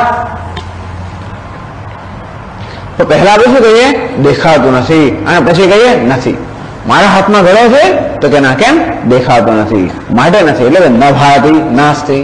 તો પહેલા આપણે શું કહીએ? દેખાતું નથી, અને પછી કહીએ નથી. મારા હાથમાં ઘડો છે તો કે ના કેમ? દેખાતો નથી માટે નથી, એટલે ન ભાતી નાસ્તિ.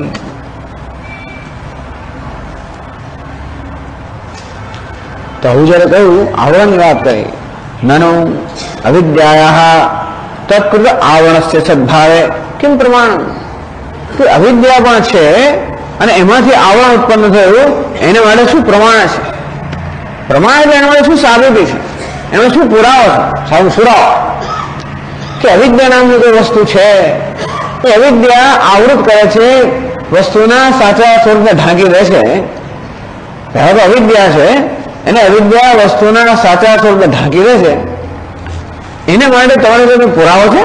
તો હું જયારે કહ્યું આવરણની વાત કરી, નનો અવિદ્યા તત્કૃત આવરણસ્ય સદભાવે કેમ પ્રમાણ? કે અવિદ્યા પણ છે અને એમાંથી આવરણ ઉત્પન્ન થયું, એના માટે શું પ્રમાણ છે? પ્રમાણ એટલે એના માટે શું સાબિતી છે, એનો શું પુરાવો છે, સુરાવો કે અવિદ્યા નામની કોઈ વસ્તુ છે. એ અવિદ્યા આવૃત કરે છે, વસ્તુના સાચા સ્વરૂપને ઢાંકી દે છે. પહેલા તો અવિદ્યા છે, એને અવિદ્યા વસ્તુના સાચા સ્વરૂપને ઢાંકી દે છે. એને માટે તમારે કોઈ પુરાવો છે?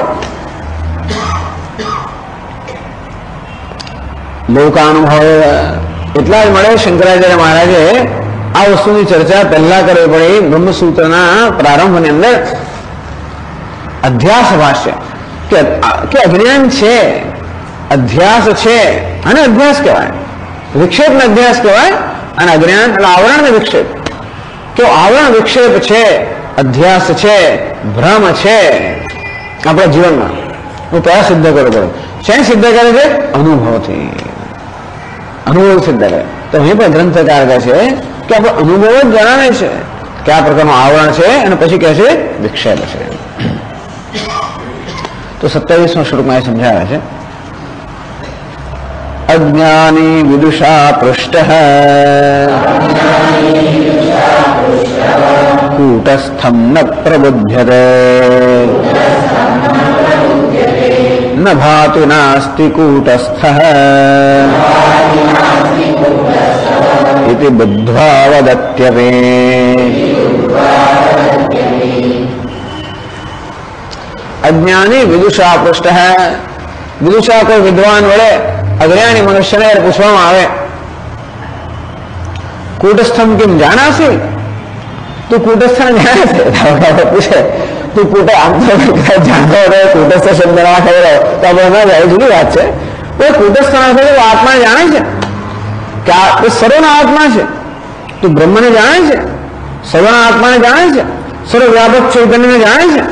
લોકાનુભવ એટલા જ મળે. શંકરાચાર્ય મહારાજે આ વસ્તુની ચર્ચા પહેલા કરવી પડી બ્રહ્મસૂત્રના પ્રારંભની અંદર. અધ્યાસ ભાષ્ય કે અજ્ઞાન છે અધ્યાસ છે અને અધ્યાસ કહેવાય, વિક્ષેપને અધ્યાસ કહેવાય અને અજ્ઞાન એટલે આવરણને વિક્ષેપ. તો આવરણ વિક્ષેપ છે, અધ્યાસ છે, ભ્રમ છે આપણા જીવનમાં. હું કયા સિદ્ધ કરવો પડે? શેને સિદ્ધ કરે છે? અનુભવથી. અનુભવ સિદ્ધ કરે. તો અહીં પણ ગ્રંથકાર કહે છે કે આપણો અનુભવ જ જણાવે છે કે આ પ્રકારનું આવરણ છે અને પછી કહે છે વિક્ષેપ છે. તો 27મા શ્લોકમાં એ સમજાવે છે, અજ્ઞાની વિદુષા પૃષ્ટઃ કૂટસ્થં ન પ્રબુધ્યતે ન ભાતિ નાસ્તિ કૂટસ્થઃ इति बुद्ध्वा वदत्यपि. अज्ञानी विदुषा पृष्ठ है. विदुषा को विद्वान वड़े अज्ञानी मनुष्य ने पूछवामां आवे, कूटस्थम किम जानासी? तू कूटस्थ जाने से पूछे તું કૂટે આમ તો જાણતો હતો કૂટસ્થ શબ્દ ના ખબર તો આપણે ના જાય, જુદી વાત છે. કોઈ કૂટસ્થ ના થયો આત્મા જાણે છે કે આ સર્વના આત્મા છે, તું બ્રહ્મને જાણે છે, સર્વના આત્માને જાણે છે, સર્વવ્યાપક ચૈતન્યને જાણે છે.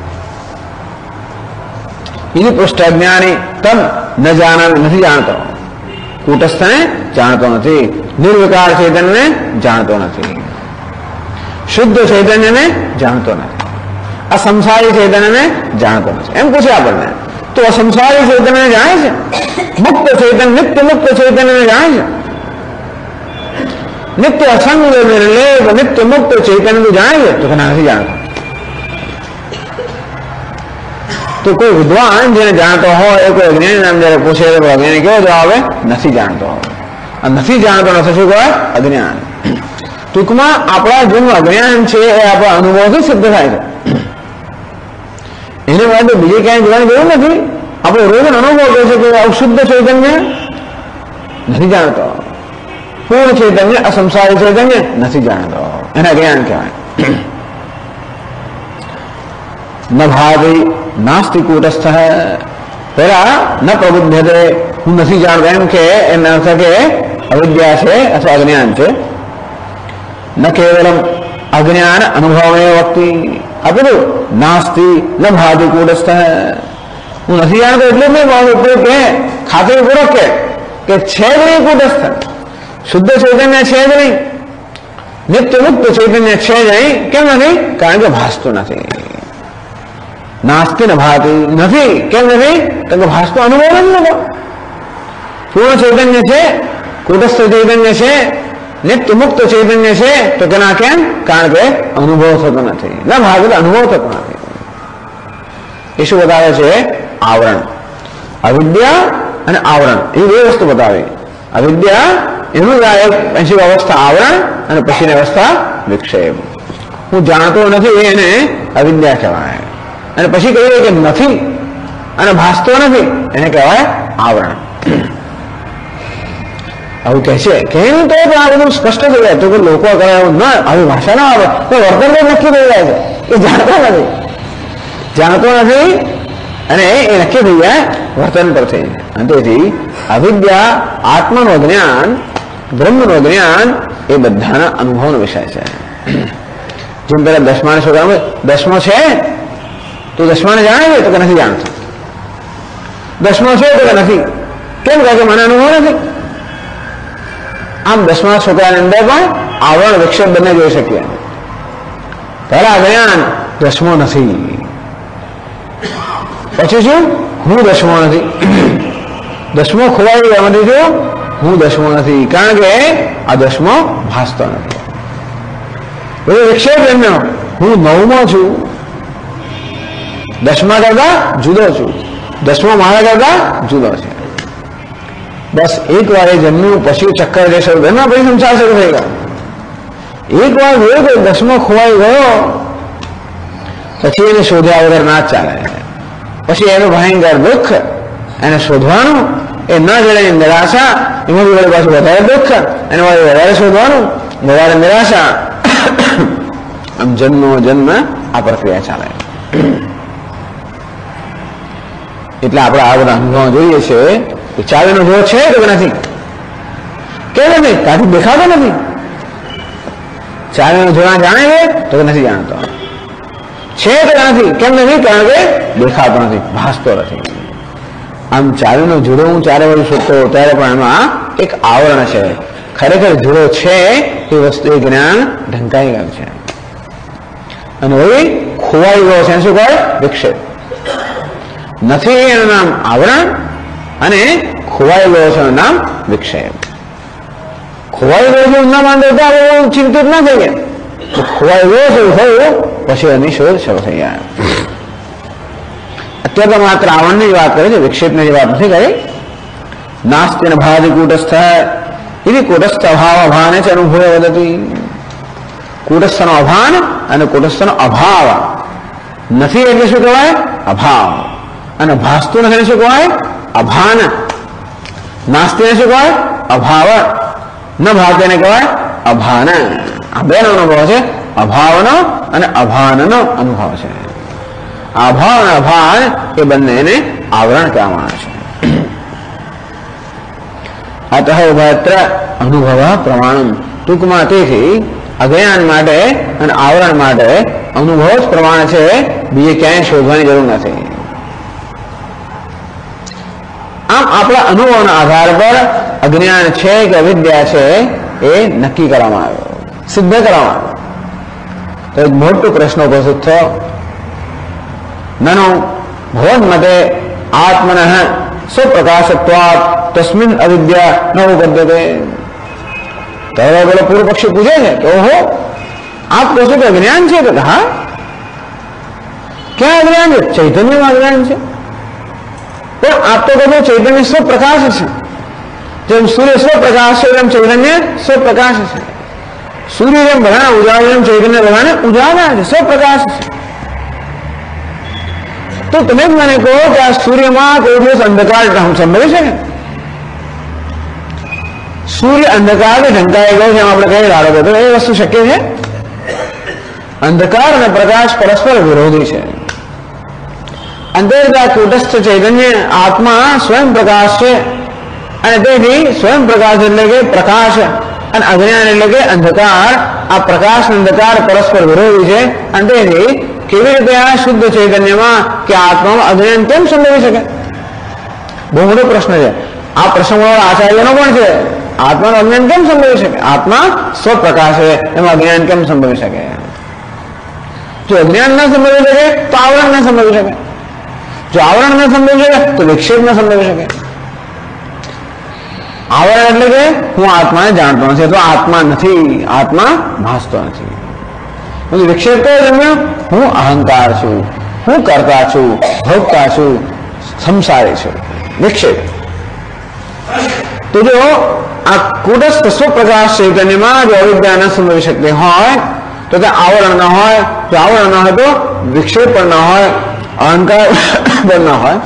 બીજી પૃષ્ઠ અજ્ઞાની તમ ન જાણા નથી જાણતો, કૂટસ્થને જાણતો નથી, નિર્વિકાર ચૈતન્યને જાણતો નથી, શુદ્ધ ચૈતન્યને જાણતો નથી, અસંસારી ચૈતન્યને જાણતો નથી. એમ પૂછે આપણને તો અસંસારી ચૈતન્યને જાણે છે, મુક્ત ચૈતન્ય નિત્ય મુક્ત ચૈતન્યને જાણે છે, નિત્ય અસંગ નિર્લેપ નિત્ય મુક્ત ચૈતન્ય તું જાણે છે? તો કે નથી જાણતો. તો કોઈ વિદ્વાન જેને જાણતો હોય એ કોઈ અજ્ઞાની નામ જયારે પૂછે તો અજ્ઞાની કેવો જવાબ આવે? નથી જાણતો. નથી જાણતો નથી શું કહેવાય? અજ્ઞાન. ટૂંકમાં આપણા જેનું અજ્ઞાન છે એ આપણા અનુભવથી સિદ્ધ થાય છે. એને માટે બીજે ક્યાંય જોવાની જરૂર નથી. આપણે રોજ અનુભવ કહે છે કે અશુદ્ધ ચૈતન્ય નથી જાણતો, પૂર્ણ ચૈતન્ય અસંસારી ચૈતન્ય નથી જાણતો, એને અજ્ઞાન કહેવાય. ન ભાવી નાસ્તિ કૂટસ્થ. પેલા ન પ્રબુદ્ધતે, હું નથી જાણતો એમ કે એના અર્થ કે અવિદ્યા છે અથવા અજ્ઞાન છે. ન કેવલમ અજ્ઞાન અનુભવમે વક્તિ, આ બધું નાસ્તિ ન ભાતિ કૂટસ્થ. હું નથી જાણતો એટલે જ નહીં કે ખાતરીપૂર્વક કે છે જ નહીં કૂટસ્થ, શુદ્ધ ચૈતન્ય છે જ નહીં, નિત્ય મુક્ત ચૈતન્ય છે જ નહીં. કેમ નથી? કારણ કે ભાસતું નથી. નાસ્તિ ન ભાતિ નથી. કેમ નથી? કારણ કે ભાસતો અનુભવ નથી થતો. પૂર્ણ ચૈતન્ય છે, કૂટસ્થ ચૈતન્ય છે, નિત્ય મુક્ત ચૈતન્ય છે. તો કેના કેમ? કારણ કે અનુભવ થતો નથી. ન ભાતિ અનુભવ થતો નથી. એ શું બતાવે છે? આવરણ. અવિદ્યા અને આવરણ એ બે વસ્તુ બતાવી. અવિદ્યા એનું પછી અવસ્થા આવરણ અને પછીની અવસ્થા વિક્ષેપ. હું જાણતો નથી એને અવિદ્યા કહેવાય. અને પછી કહીએ કે નથી અને ભાસતો નથી એને કહેવાય આવરણ. આવું કહે છે કેમ? તો આ બધું સ્પષ્ટ થઈ જાય. તો લોકો કરે ના આવી ભાષા ના આવે તો વર્તન પણ નક્કી થઈ જાય છે. એ જાણતો નથી, જાણતો નથી અને એ નક્કી થઈ જાય વર્તન પર થઈ જાય. અને તેથી અવિદ્યા, આત્માનું જ્ઞાન, બ્રહ્મનું જ્ઞાન એ બધાના અનુભવનો વિષય છે. જેમ પેલા દસમાને છોકરામાં દસમો છે તો દસમાને જાણે છે તો કે નથી જાણતો, દસમો છે તો કે નથી. કેમ? કારણ કે મને અનુભવ નથી. આમ દસમા છોકરાની અંદર પણ આવરણ વિક્ષેપ બંને જોઈ શકીએ. પહેલા જ્ઞાન દસમો નથી, પછી શું? હું દસમો નથી. દસમો ખોવાઈ ગયા નથી જો હું દસમો નથી, કારણ કે આ દસમો ભાસતો નથી. વિક્ષેપ એમનો હું નવમો છું, દસમા કરતા જુદો છું, દસમો મારા કરતા જુદો છે. બસ એક વાર એ જન્મ્યું પછી ચક્કર જે શરૂ થયું પછી સંસાર શરૂ થઈ ગયો. એક વાર જોયું કે દસમો ખોવાઈ ગયો પછી એને શોધ્યા વગર ના જ ચાલે. પછી એનું ભયંકર દુઃખ એને શોધવાનું, એ ન જડે નિરાશા, એમાં વડે પાછું વધારે દુઃખ, એને વધારે શોધવાનું, વધારે નિરાશા. આમ જન્મ આ પ્રક્રિયા ચાલે. એટલે આપણે આ બધા અનુભવ જોઈએ છે કે ચાવીનો જોર છે કે નથી? કેમ નથી? કાઢી દેખાતો નથી. ચાવીનો જોડા જાણે છે તો નથી જાણતો. છે કે નથી? કેમ નથી? કારણ કે દેખાતો નથી, ભાસતો નથી. આમ ચાવીનો જુડો હું ચારે બાજુ શોધતો ત્યારે પણ એમાં એક આવરણ છે. ખરેખર જુડો છે એ વસ્તુ એ જ્ઞાન ઢંકાઈ ગયું છે અને હવે ખોવાઈ ગયો છે. શું કહે? વિક્ષેપ. નથી એનું નામ આવરણ અને ખોવાઈ ગયો છે એનું નામ વિક્ષેપ. ખોવાઈ ગયો છે ના માનતો આપણે ચિંતિત ના થઈ ગયા. ખોવાઈ ગયો છે થયું પછી એની શોધ શરૂ થઈ જાય. અત્યારે તો માત્ર આવરણની જ વાત કરે છે, વિક્ષેપની વાત નથી કરી. નાસ્તિ ને ભાવિ કૂટસ્થ એવી કૂટસ્થ અભાવ અભાને જ અનુભવે વદતી. કૂટસ્થનો અભાન અને કૂટસ્થનો અભાવ. નથી એટલે શું કહેવાય? અભાવ. અને ભાસતું નથી એટલે શું કહેવાય? અભાન. નાસ્તિને શું કહેવાય? અભાવ. ન ભાવતેને કહેવાય અભાન. આ બેનો અનુભવ છે, અભાવનો અને અભાનનો અનુભવ છે. અભાવ અને અભાન એ બંનેને આવરણ કહેવામાં આવે છે. અતઃ ઉભયત્ર અનુભવ પ્રમાણમ. ટૂંકમાં તેથી અજ્ઞાન માટે અને આવરણ માટે અનુભવ જ પ્રમાણ છે, બીજે ક્યાંય શોધવાની જરૂર નથી. આમ આપણા અનુભવના આધાર પર અજ્ઞાન છે કે અવિદ્યા છે એ નક્કી કરવામાં આવ્યો, સિદ્ધ કરવામાં આવ્યો. તો એક મોટો પ્રશ્ન ઉપસ્થિત થયો. નનો ભવન્મતે આત્મન સ્વપ્રકાશત્વાત તસ્મિન અવિદ્યા ન ઉપદ્યતે. તો પેલો પૂર્વ પક્ષી પૂછે છે કે ઓહો આપ કહો છો કે અજ્ઞાન છે? તો હા, ક્યાં અજ્ઞાન છે? ચૈતન્યમાં અજ્ઞાન છે. પણ આપ તો કહો ચૈતન્ય સ્વપ્રકાશ છે. જેમ સૂર્ય સ્વપ્રકાશ છે એમ ચૈતન્ય સ્વપ્રકાશ છે. સૂર્ય જેમ બધાને ઉજાવે એમ ચૈતન્ય બધાને ઉજાવે છે, સ્વપ્રકાશ છે. તો તમે જ મને કહો કે આ સૂર્યમાં કોઈ દિવસ અંધકાર સંભવે છે? સૂર્ય અંધકારને ઢંકાઈ ગયો છે એમ આપણે કઈ રાડો હતો? એ વસ્તુ શક્ય છે? અંધકાર અને પ્રકાશ પરસ્પર વિરોધી છે. અંતર્ગત કૂટસ્થ ચૈતન્ય આત્મા સ્વયં પ્રકાશ છે અને તેથી સ્વયં પ્રકાશ એટલે કે પ્રકાશ અને અજ્ઞાન એટલે કે અંધકાર. આ પ્રકાશ અને અંધકાર પરસ્પર વિરોધી છે અને તેથી કેવી રીતે આ શુદ્ધ ચૈતન્યમાં કે આત્મામાં અજ્ઞાન કેમ સંભવી શકે? બહુ મોટો પ્રશ્ન છે. આ પ્રસંગ આચાર્યનો પણ છે. આત્માનું અજ્ઞાન કેમ સંભવી શકે? આત્મા સ્વપ્રકાશ છે, એમાં અજ્ઞાન કેમ સંભવી શકે? જો અજ્ઞાન ન સંભવી શકે તો આવરણ ન સંભવી શકે. જો આવરણ ન સંભવી શકે તો વિક્ષેપ ન સંભવી શકે. આવરણ એટલે કે હું આત્માને જાણતો નથી, તો આત્મા નથી, આત્મા ભાસતો નથી. વિક્ષેપ તો હું અહંકાર છું, હું કરતા છું, ભોગતા છું, સંસારી છું. વિક્ષેપ. તો જો આ કૂટસ્થ સ્વપ્રકાશ ચૈતન્યમાં જો અવિદ્યા ન સંભવી શકતી હોય તો ત્યાં આવરણ ન હોય. જો આવરણ ન હોય તો વિક્ષેપ પણ ન હોય, અહંકાર પણ ન હોય.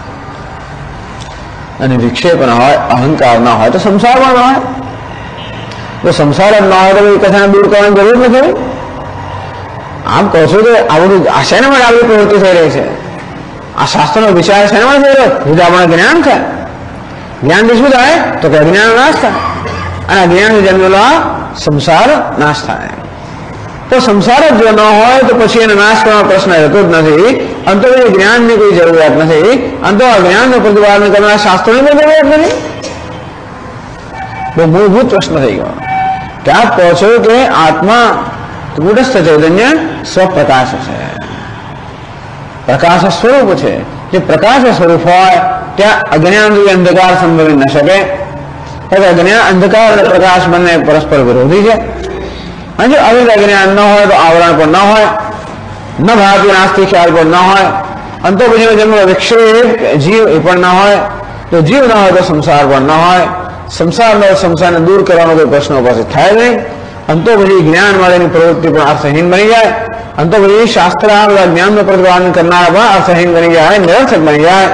અને વિક્ષેપ ન હોય, અહંકાર ન હોય તો સંસાર પણ ન હોય. જો સંસાર જ ન હોય તો કથાને દૂર કરવાની જરૂર નથી. આમ કહો છો કે આ બધું શેના માટે આવી પ્રવૃત્તિ થઈ રહી છે? આ શાસ્ત્રનો વિચાર શેના માટે થઈ રહ્યો? આપણને જ્ઞાન છે. જ્ઞાનથી શું થાય? તો કે અજ્ઞાન નાશ થાય અને અજ્ઞાનથી જન્મેલો સંસાર નાશ થાય. તો સંસાર જ જો ન હોય તો પછી એને નાશ કરવાનો પ્રશ્ન રહેતો જ નથી. અંતો એ જ્ઞાનની કોઈ જરૂરિયાત નથી. અંતો અજ્ઞાનનું પ્રતિપાદન કરનાર શાસ્ત્રોની પણ જરૂરિયાત નથી. બહુ મૂળભૂત પ્રશ્ન થઈ ગયો કે આપ કહો છો કે આત્મા કૂટસ્થ ચૈતન્ય સ્વપ્રકાશ છે, પ્રકાશ સ્વરૂપ છે. જે પ્રકાશ સ્વરૂપ હોય ત્યાં અજ્ઞાન અંધકાર સંભવી ન શકે. અજ્ઞાન અંધકાર અને પ્રકાશ બંને પરસ્પર વિરોધી છે. અને જો અવિદ અજ્ઞાન ન હોય તો આવરણ પણ ન હોય, ન ભાવતી નાસ્તી ખ્યાલ પણ ન હોય. અંતો પછી જન્મ વિક્ષેપ જીવ એ પણ ન હોય. તો જીવ ન હોય તો સંસાર પણ ન હોય. સંસારને દૂર કરવાનો કોઈ પ્રશ્ન ઉપસ્થિત થાય નહીં. અંતો પછી જ્ઞાન માટેની પ્રવૃત્તિ પણ અર્થહીન બની જાય. અંતો પછી શાસ્ત્ર જ્ઞાનનું પ્રતિપાદન કરનાર પણ અર્થહીન બની જાય, નિરર્થક બની જાય.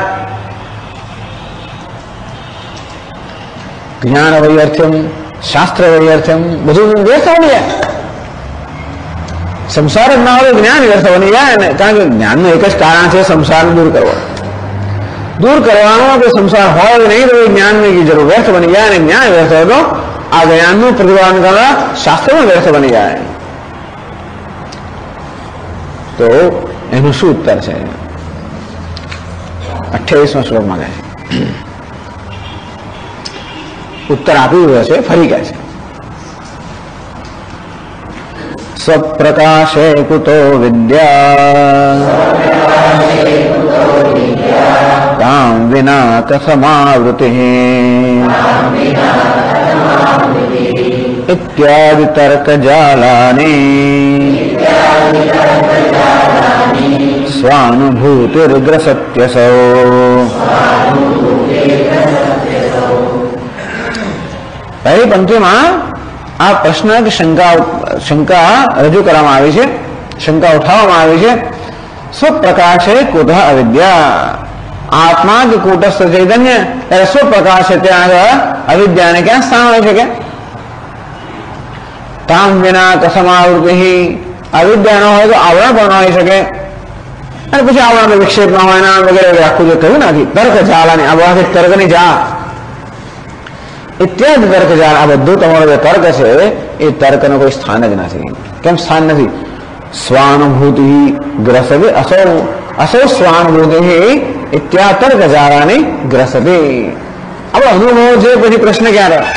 જ્ઞાન વૈયર્થ્યમ, શાસ્ત્ર વૈયર્થ્યમ, બધું વ્યર્થ બની જાય. સંસાર જ ના હોય જ્ઞાન વ્યર્થ બની જાય ને. કારણ કે જ્ઞાનનું એક જ કારણ છે સંસારને દૂર કરવો. दूर करवानो कि संसार हो नहीं तो ज्ञान में की जरूर व्यर्थ बनी जाए, ज्ञान व्यर्थ हो तो आ ज्ञान નું પ્રતિપાદન કરવા શાસ્ત્ર में व्यर्थ बनी जाए। तो એનું શું ઉત્તર છે? 28મા શ્લોકમાં કહે છે, ઉત્તર આપી રહ્યો છે, ફરી કહે છે, स्वप्रकाशे कुतो विद्या तां विना कथमावृतिः इत्यादि तर्कजालानि स्वानुभूतिर्ग्रसत्यसौ। पहली पंक्तिमां આ પ્રશ્ન કે શંકા રજૂ કરવામાં આવી છે, શંકા ઉઠાવવામાં આવી છે। સ્વપ્રકાશે કુતઃ અવિદ્યા, આત્મા કે કૂટસ્થ ચૈતન્ય ત્યારે સ્વપ્રકાશ છે, ત્યાં આગળ અવિદ્યાને ક્યાં સ્થાન હોય શકે? તામ વિના કથમાવૃત્તિ, અવિદ્યા ન હોય તો આવરણ પણ ન હોઈ શકે, અને પછી આવરણ વિક્ષેપ ન હોય ના વગેરે આખું જે કહ્યું નથી, તર્ક જાલાની આ બધા તર્કની જા इत्यादि तर्क जाल, आ બધું તમારો જે તર્ક છે એ તર્કનો કોઈ સ્થાન જ નથી। કેમ સ્થાન નથી? સ્વાનુભૂતિ ગ્રસતે અસૌ, અસૌ સ્વાનુભૂતિ ઇત્યા તર્ક જાલાની ગ્રસતે। આપણો અનુભવ છે, પછી પ્રશ્ન ક્યાં રહ્યો?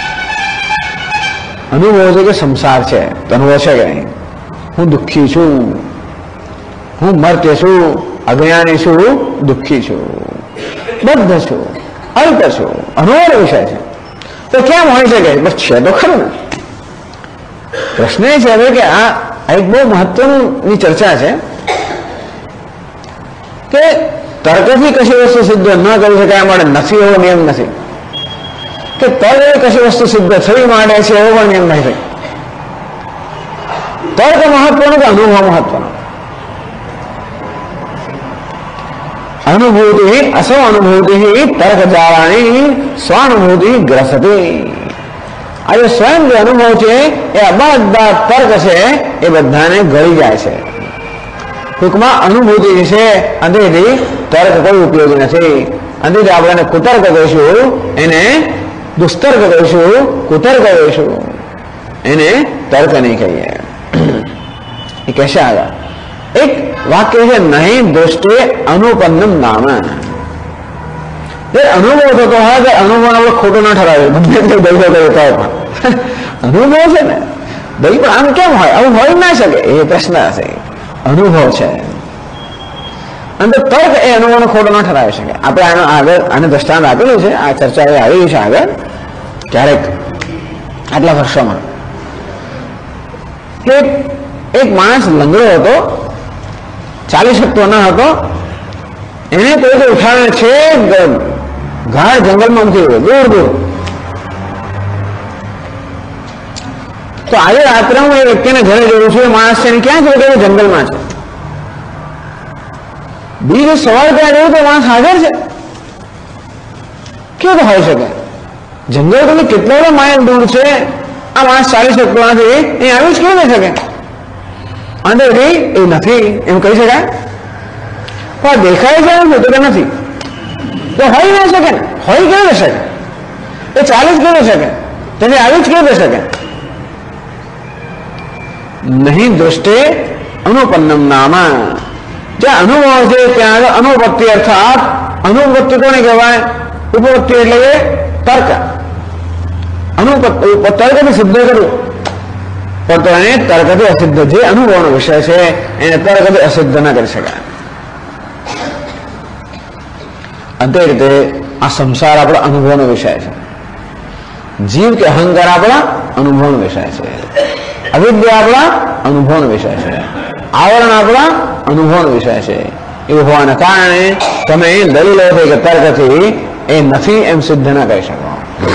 અનુભવ છે કે સંસાર છે, અનુભવ છે કે નહીં? હું દુઃખી છું, હું મર્ત્ય છું, અજ્ઞાની છું, દુઃખી છું, બદ્ધ છું, અલ્પ છું, અનુભવ વિષય છે। तो क्या होई सके? बस છે તો ખરું। પ્રશ્ન એ છે હવે કે આ એક બહુ મહત્વની ચર્ચા છે કે તર્કથી કશી વસ્તુ સિદ્ધ ન કરી શકાય માટે નથી એવો નિયમ નથી, કે તર્ક કશી વસ્તુ સિદ્ધ થવી માટે છે એવો પણ નિયમ નથી। તર્ક મહત્વનો કે અનુભવ મહત્વનો? अनुभूति असो अनुभूति तर्क जालानी स्वानुभूति ग्रसते। आज स्वयं जो अनुभव है ए બધા તર્ક છે એ બધાને ગળી જાય છે। ટૂંકમાં અનુભૂતિ છે, અંતેથી તર્ક કોઈ ઉપયોગી નથી। અંતેથી આપણે કુતર્ક કહીશું, એને દુષ્તર્ક કહીશું, કુતર્ક કહીશું, એને તર્ક નહીં કહીએ। એ કહેશે આગળ एक वाक्य है, नहीं दृष्टि अनुपन्नम नाम। अनुभव थतो है कि अनुभव આપણે ખોટો ના ઠરાવે, બંને દૈવ કરતા હોય અનુભવ છે ને દૈવ, પણ આમ કેમ હોય? આવું હોય ના શકે, એ પ્રશ્ન હશે। અનુભવ છે અને તર્ક એ અનુભવનો ખોટો ના ઠરાવી શકે। આપણે આનો આગળ આને દ્રષ્ટાંત આપેલું છે, આ ચર્ચા આવી છે આગળ ક્યારેક આટલા વર્ષોમાં, કે એક માણસ લંગડો હતો, ચાલી શકતો ન હતો, એને કોઈ તો ઉઠાવીને છે ગાઢ જંગલમાં મૂકી ગયો, દૂર દૂર। તો આજે રાત્રે હું એ વ્યક્તિને ઘરે જોઉં છું, એ માણસ છે ક્યાં છે? કે જંગલમાં છે। બીજે સવારે ત્યાં જોયું તો માણસ હાજર છે। કેવું હોઈ શકે? જંગલ તો કેટલા બધા માઇલ દૂર છે, આ માણસ ચાલી શકતો નથી, એ આવી જ કેવી શકે? અંદર એ નથી એમ કહી શકાય? પણ દેખાય છે એમ તો કે નથી, તો હોઈ ના શકે ને? હોઈ કેવી શકે? એ ચાલી જ કેવી શકે? તેને આવી જ કેવી શકે? નહીં દૃષ્ટિ અનુપન્નમ નામ। જ્યાં અનુભવ છે ત્યાં આગળ અનુપત્તિ, અર્થાત અનુપત્તિ કોને કહેવાય? ઉપપત્તિ એટલે કે તર્ક। તર્કથી સિદ્ધ કરવું, પણ તો એને તર્કથી અસિદ્ધ, જે અનુભવનો વિષય છે એને તર્કથી અસિદ્ધ ન કરી શકાય। અંતે રીતે આ સંસાર આપણા અનુભવનો વિષય છે, જીવ કે અહંકાર આપણા અનુભવનો વિષય છે, અવિદ્યા આપણા અનુભવનો વિષય છે, આવરણ આપણા અનુભવનો વિષય છે। એવું હોવાના કારણે તમે દલીલોથી કે તર્કથી એ નથી એમ સિદ્ધ ન કરી શકો।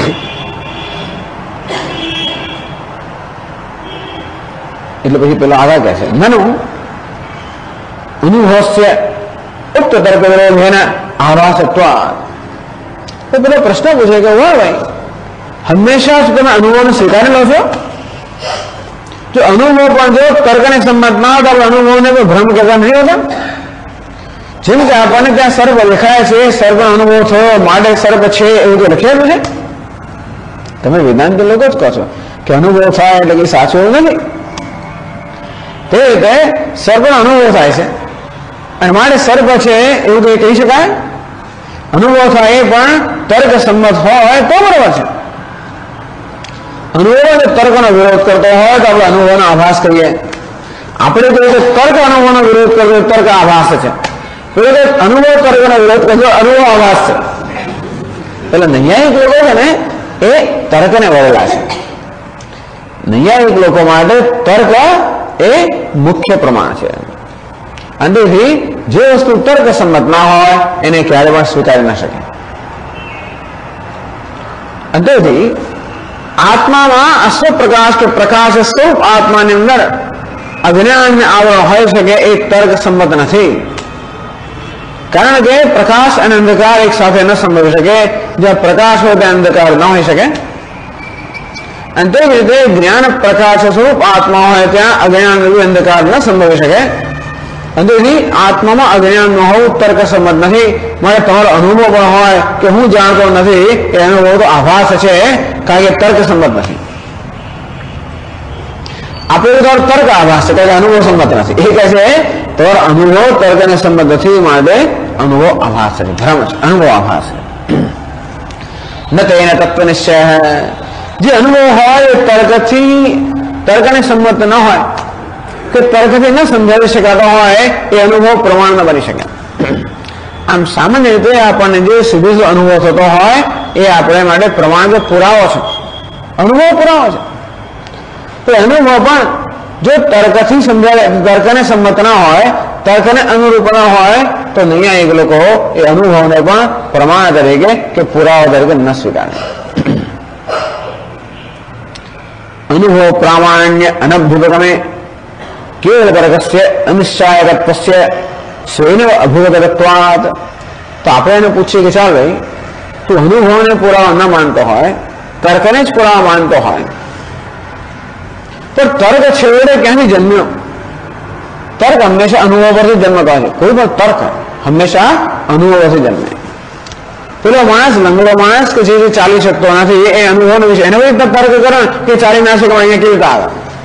એટલે પછી પેલો આગળ કહે છે, નનુ અનુભવસ્ય ઉક્ત તર્ક વિરોધેન આભાસત્વાत्। તો પેલો પ્રશ્ન પૂછે કે વાહ ભાઈ, હંમેશા તમે અનુભવને સ્વીકારી લો છો? જો અનુભવ પણ જો તર્કને સંમત ના હોય તો અનુભવને કોઈ ભ્રમ કરતા નથી હોતા? જેમ કે આપણને ત્યાં સર્પ દેખાય છે, સર્પનો અનુભવ થયો માટે સર્પ છે એવું તો લખેલું છે. તમે વેદાંત લોકો જ કહો છો કે અનુભવ થાય એટલે કે સાચું એવું નથી. તે રીતે સર્પનો અનુભવ થાય છે અને માટે સર્પ છે એવું કઈ કહી શકાય? અનુભવ થાય એ પણ તર્ક સંમત હોય તો બરોબર છે. અનુભવ તર્કનો વિરોધ કરતો હોય તો આપણે અનુભવનો આભાસ કરીએ. આપણે કહીએ કે તર્ક અનુભવનો વિરોધ કરતો તર્ક આભાસ છે, અનુભવ તર્કનો વિરોધ કરતો અનુભવ આભાસ છે. એટલે નૈયાયિક લોકો છે ને એ તર્કને વળેલા છે. નૈયાયિક લોકો માટે તર્ક એ મુખ્ય પ્રમાણ છે. અંતેથી જે વસ્તુ તર્ક સંમત ના હોય એને ક્યારે પણ સ્વીકારી ના શકે. અંતેથી આત્મામાં અસ્વપ્રકાશ કે પ્રકાશ સ્વરૂપ આત્માની અંદર અજ્ઞાનને આવરણ હોઈ શકે એ તર્ક સંમત નથી. કારણ કે પ્રકાશ અને અંધકાર એક સાથે ન સંભવી શકે. જ્યાં પ્રકાશ હોય ત્યાં અંધકાર ન હોઈ શકે. અને તે જ રીતે જ્ઞાન પ્રકાશ સ્વરૂપ આત્મા હોય ત્યાં અજ્ઞાન અંધકાર ન સંભવી શકે. અંતેથી આત્મામાં અજ્ઞાન ન હોવું તર્ક સંમત નથી. મારે તમારો અનુભવ પણ હોય કે હું જાણતો નથી એ અનુભવ તો આભાસ છે, કારણ કે તર્ક સંમત નથી. આપણે તમારો તર્ક આભાસ છે, કારણ કે અનુભવ સંમત નથી. એ કહે છે તમારો અનુભવ તર્કને સંમત નથી, માટે અનુભવ આભાસ છે, ભ્રમ છે, અનુભવ આભાસ છે. ન તેના તત્વ નિશ્ચય જે અનુભવ હોય એ તર્કને સંમત ન હોય કે તર્કથી ન સમજાવી શકાતો હોય એ અનુભવ પ્રમાણ ન બની શકે. આમ સામાન્ય રીતે આપણને જે સીધો અનુભવ થતો હોય એ આપણે માટે પ્રમાણ કે પુરાવો છે, અનુભવ પુરાવો છે. તો અનુભવ પણ જો તર્કથી સમજાય, તર્કને સંમત ના હોય, તર્કને અનુરૂપ ન હોય તો નૈયાયિક લોકો એ અનુભવને પણ પ્રમાણ તરીકે કે પુરાવો તરીકે ન સ્વીકારે. અનુભવ પ્રામાણ્ય અનભ્યુપગમે કેવલ તર્કસ્ય અનિશ્ચયકત્વસ્ય સ્વૈન અભિગતત્વાદ. તો આપણે એને પૂછીએ કે ચાલ ભાઈ તું અનુભવને પુરાવા ન માનતો હોય, તર્કને જ પુરાવા માનતો હોય, પણ તર્ક છેવટે ક્યાંથી જન્મ્યો? તર્ક હંમેશા અનુભવ પરથી જન્મતો હોય છે. કોઈ પણ તર્ક હંમેશા અનુભવથી જન્મે. પેલો માણસ, લંગડો માણસ કે જે ચાલી શકતો નથી એ અનુભવ વિશે એને બધી તર્ક કરે કે ચાલી ના શકો અહીંયા કેવી રીતે આવે?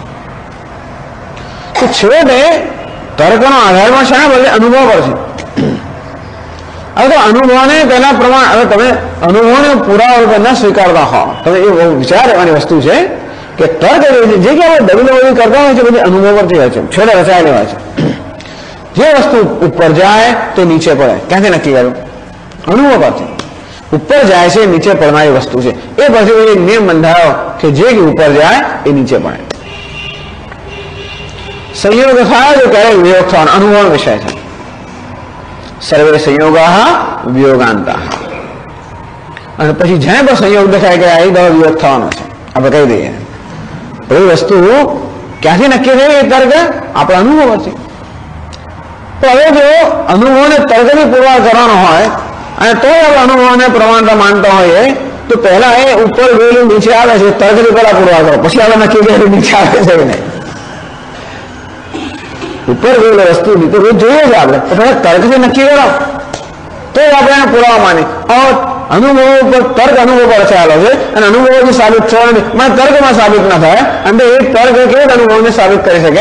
તો છેવટે તર્કનો આધાર પણ શાના બદલે અનુભવ પર છે. હવે તો અનુભવને તેના પ્રમાણ, હવે તમે અનુભવને પુરાવા રૂપે ન સ્વીકારતા હો, તમે એ વિચાર લેવાની વસ્તુ છે કે તર્ક જે કે આપણે દલીલો બધી કરતા હોય છે બધી અનુભવ પરથી હોય છે, છેલ્લે રચાયેલી હોય છે. જે વસ્તુ ઉપર જાય તો નીચે પડે, ક્યાંથી નક્કી કર્યું? અનુભવ પરથી. ઉપર જાય છે નીચે પડનારી વસ્તુ છે, એ પછી એક નિયમ બંધાયો કે જે ઉપર જાય એ નીચે પડે. સંયોગ થાય તો ક્યારેક વિયોગ થવાનો અનુભવ વિષય છે. સર્વે સંયોગા વિયોગાંતા. અને પછી જ્યાં પણ સંયોગ દેખાય કે આ દવા વિયોગ થવાનો છે આપણે કહી દઈએ. એ વસ્તુ ક્યાંથી નક્કી થઈ? એ તર્ક આપણા અનુભવ છે. તો હવે જો અનુભવને તર્કથી પુરવાર કરવાનો હોય અને તો આપણે અનુભવને પ્રમાણતા માનતા હોઈએ તો પહેલા એ ઉપર ગયેલું નીચે આવે છે તર્કથી પહેલા પુરવાર કરો, પછી આપણે નક્કી કરીએ નીચે આવે છે કે નહીં. ઉપર ગયેલી વસ્તુ તો રોજ જોઈએ છે આપણે, તો તર્કથી નક્કી કરો તો આપણે એને પુરાવા માની. અનુભવ ઉપર તર્ક અનુભવ પર રચાયેલો છે અને અનુભવથી સાબિત થયો નથી, મને તર્કમાં સાબિત ના થાય. અને એ તર્ક કેવી અનુભવને સાબિત કરી શકે?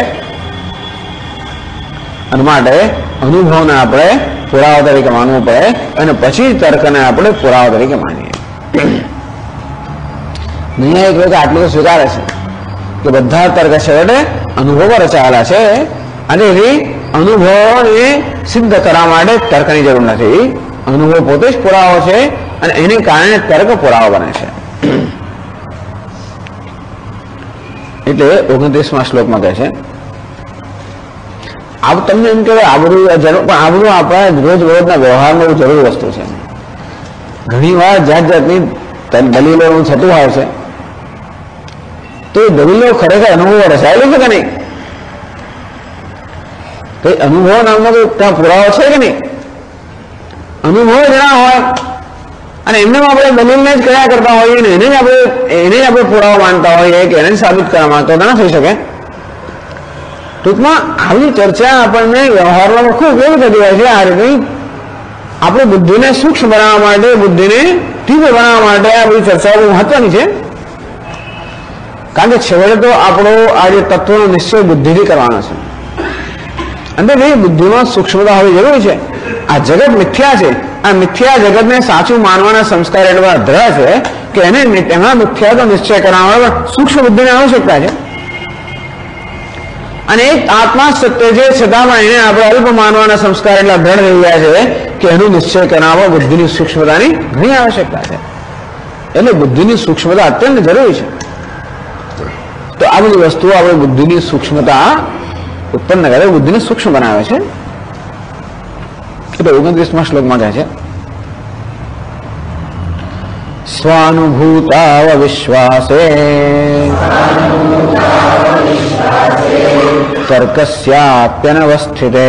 અને માટે અનુભવને આપણે પુરાવા તરીકે માનવું પડે અને પછી તર્કને આપણે પુરાવા તરીકે માનીએ. નૈયાયિક લોકો આટલું તો સ્વીકારે છે કે બધા તર્ક છેવટે અનુભવો રચાયેલા છે અને અનુભવોને સિદ્ધ કરવા માટે તર્કની જરૂર નથી. અનુભવ પોતે જ પુરાવો છે અને એને કારણે તર્ક પુરાવો બને છે. એટલે 29મા શ્લોકમાં કહે છે આ તમને એમ કહેવાય આબરૂ જરૂર, પણ આબરૂ આપણા રોજબરોજના વ્યવહારમાં બહુ જરૂરી વસ્તુ છે. ઘણી વાર જાત જાતની દલીલો થતું હોય છે તો એ દલીલો ખરેખર અનુભવ રચાયેલો છે કે નહીં? કઈ અનુભવ નામનો કોઈ ત્યાં પુરાવો છે કે નહીં? અનુભવ જ ના હોય અને એમને આપણે દલીલને જ કયા કરતા હોઈએ ને એને આપણે પુરાવો માનતા હોઈએ કે એને સાબિત કરવા માંગતા ના થઈ શકે. ટૂંકમાં આવી ચર્ચા આપણને વ્યવહારમાં ખૂબ ઉપયોગી થતી હોય છે. આ રીતની આપણી બુદ્ધિને સૂક્ષ્મ બનાવવા માટે, બુદ્ધિને તીવ્ર બનાવવા માટે આ બધી ચર્ચાઓ બહુ મહત્વની છે. કારણ કે છેવટે તો આપણો આ જે તત્વનો નિશ્ચય બુદ્ધિથી કરવાનો છે. અને ભાઈ બુદ્ધિમાં સૂક્ષ્મતા હોવી જરૂરી છે. આ જગત મિથ્યા છે. આ મિથ્યા જગતને સાચું માનવાના સંસ્કાર એટલા દ્રઢ છે કે એને એમાં મિથ્યા તો નિશ્ચય કરાવવા સૂક્ષ્મ બુદ્ધિની આવશ્યકતા છે. અને એક આત્મા સત્ય છે, છતાં પણ એને આપણે અલ્પ માનવાના સંસ્કાર એટલા દ્રઢ થઈ ગયા છે કે એનું નિશ્ચય કરાવવા બુદ્ધિની સૂક્ષ્મતાની ઘણી આવશ્યકતા છે. એટલે બુદ્ધિની સૂક્ષ્મતા અત્યંત જરૂરી છે. તો આ બધી વસ્તુઓ આપણે બુદ્ધિની સૂક્ષ્મતા ઉત્પન્ન કરે, બુદ્ધિને સૂક્ષ્મ બનાવે છે. એટલે 29મા શ્લોકમાં કહે છે, સ્વાનુભૂતાવ વિશ્વાસે તર્કસ્યાપ્યનવસ્થિતે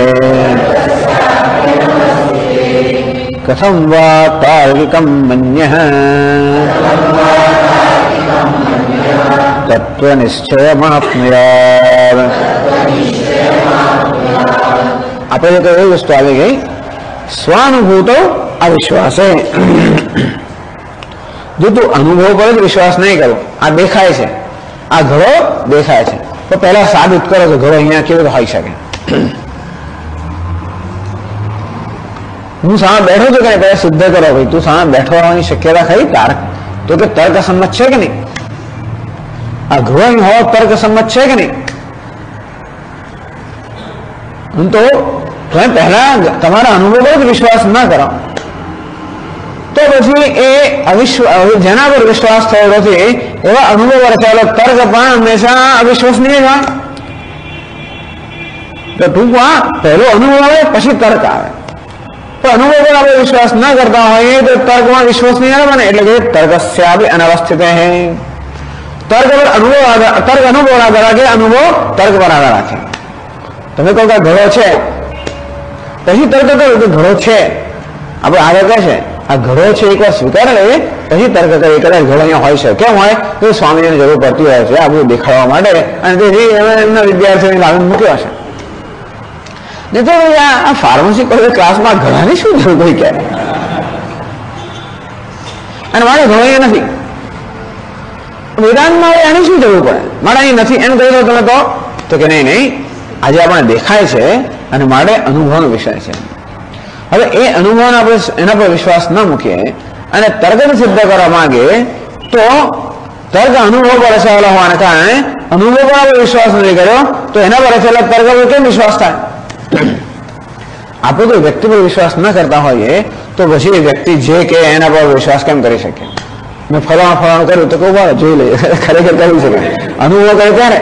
કથમ વા તાર્કિકમ મન્યઃ તત્વનિશ્ચયમાપ્નુયાત. આપણે તો એવી વસ્તુ આવી ગઈ, સ્વાનુભૂતો અવિશ્વાસે. જો તું અનુભવ પર જ વિશ્વાસ નહીં કરો, આ દેખાય છે, આ ઘડો દેખાય છે, તો પહેલા સાબિત કરો કે ઘડો અહીંયા કેવો હોઈ શકે. હું સામે બેઠો છું કે નહીં, પહેલા સિદ્ધ કરો ભાઈ તું સામે બેઠો હોવાની શક્યતા ખરી તાર્ક તો કે તર્ક સંમત છે કે નહીં? આ ઘડો અહીં હોવો તર્ક સંમત છે કે નહીં? હું તો તમે પહેલા તમારા અનુભવ પર જ વિશ્વાસ ન કરો તો પછી એ જેના પર વિશ્વાસ થયો નથી એવા અનુભવ રચાયેલો તર્ક પણ હંમેશા અવિશ્વસનીય હોય. તો ટૂંકમાં પહેલો અનુભવ આવે પછી તર્ક આવે. તો અનુભવ પર આપણે વિશ્વાસ ન કરતા હોઈએ તો તર્કમાં વિશ્વસનીય બને. એટલે કે તર્કસ્યાપી અનવસ્થિત હૈ. તર્ક પર અનુભવ તર્ક અનુભવ આધાર રાખે, અનુભવ તર્ક પર આધાર રાખે. તમે કહો કે ઘડો છે, પછી તર્ક કરો કે ઘડો છે. આપણે આગળ કહે છે આ ઘડો છે, એકવાર સ્વીકાર લઈએ પછી તર્ક કરીએ કદાચ ઘડો અહીંયા હોય છે. કેમ હોય તો સ્વામીજીની જરૂર પડતી હોય છે આ બધું દેખાડવા માટે, અને તેથી એમના વિદ્યાર્થીઓને લાવીને મૂક્યો હશે. નહીં તો આ ફાર્મસી કોલેજ ક્લાસમાં ઘડાની શું જરૂર કોઈ કહે, અને મારે ઘણો અહીંયા નથી. વેદાંતમાં એની શું જરૂર પડે, મારે અહીં નથી એમ કહી દો તમે તો કે નહીં નહીં આજે આપણે દેખાય છે અને મારે અનુભવનો વિષય છે. હવે એ અનુભવનો આપણે એના પર વિશ્વાસ ન મૂકીએ અને તર્કને સિદ્ધ કરવા માંગે તો તર્ક અનુભવ પર રચાયેલો હોવાને કારણે અનુભવ પર આપણે વિશ્વાસ નથી કર્યો તો એના પર રચેલા તર્ક પર કેમ વિશ્વાસ થાય? આપણે કોઈ વ્યક્તિ પર વિશ્વાસ ન કરતા હોઈએ તો પછી એ વ્યક્તિ જે કે એના પર વિશ્વાસ કેમ કરી શકીએ? મેં ફલાણું કર્યું તો કહું જોઈ લઈએ, ખરેખર કરી શકે. અનુભવ કરે ત્યારે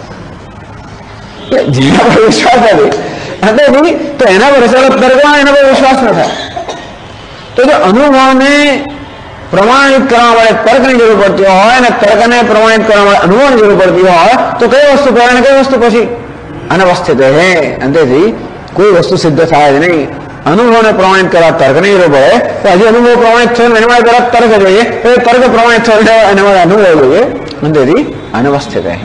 જેના પર વિશ્વાસ નથી તો એના પર રચેલો તર્કમાં એના પર વિશ્વાસ ન થાય. તો જો અનુભવને પ્રમાણિત કરવા માટે તર્કની જરૂર પડતી હોય અને તર્કને પ્રમાણિત કરવા માટે અનુભવની જરૂર પડતી હોય તો કઈ વસ્તુ પહેલા અને કઈ વસ્તુ પછી? અનવસ્થિત હે. અંતેથી કોઈ વસ્તુ સિદ્ધ થાય જ નહીં. અનુભવને પ્રમાણિત કરવા તર્કની જરૂર પડે તો હજી અનુભવ પ્રમાણિત થયો એના માટે તરત તર્ક જોઈએ, તર્ક પ્રમાણિત થયો એના માટે અનુભવ જોઈએ. અંતેથી અનવસ્થિત હે.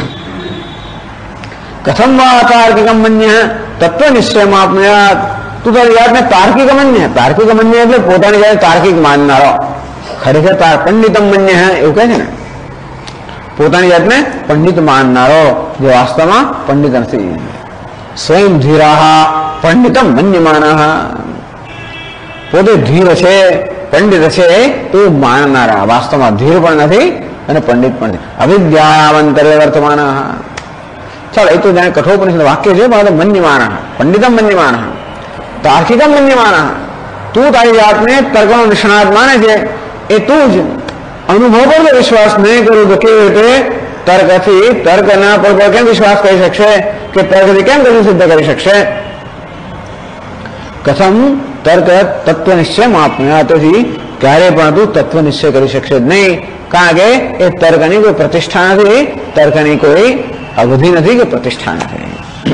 કથમ વા તાર્કિકમ મન્ય તત્વ નિશ્ચયમાં આપ્નુયાત. તું તારી જાતને તાર્કિક મન્ય, તાર્કિક મન્ય એટલે પોતાની જાતે તાર્કિક માનનારો. ખરેખર પંડિતમ મન્ય એવું કહે છે ને, પોતાની જાતને પંડિત માનનારો જે વાસ્તવમાં પંડિત નથી. સ્વયં ધીરાહ પંડિતમ મન્યમાનઃ. પોતે ધીર છે, પંડિત છે એવું માનનારા, વાસ્તવમાં ધીર પણ નથી અને પંડિત પણ નથી. અવિદ્યાવંતરે વર્તમાન. ચાલો એ તો જાણે કઠોપનિષદ વાક્ય છે, પણ મન્યમાન પંડિતમ મન્યમાન તાર્કિકમ મન્યમાન. તું તારી જાતને તર્કનો નિષ્ણાત માને છે એ તું જ અનુભવ પર વિશ્વાસ નહીં કરું તો કેવી રીતે તર્કથી તર્કના પર કેમ વિશ્વાસ કરી શકશે કે તર્કથી કેમ કશું સિદ્ધ કરી શકશે? કથમ તર્ક તત્વ નિશ્ચયમાં આપ્નુયાતથી ક્યારે પણ તું તત્વ નિશ્ચય કરી શકશે જ નહીં. કારણ કે એ તર્કની કોઈ પ્રતિષ્ઠા નથી, તર્કની કોઈ અવધિ નથી કે પ્રતિષ્ઠા નથી.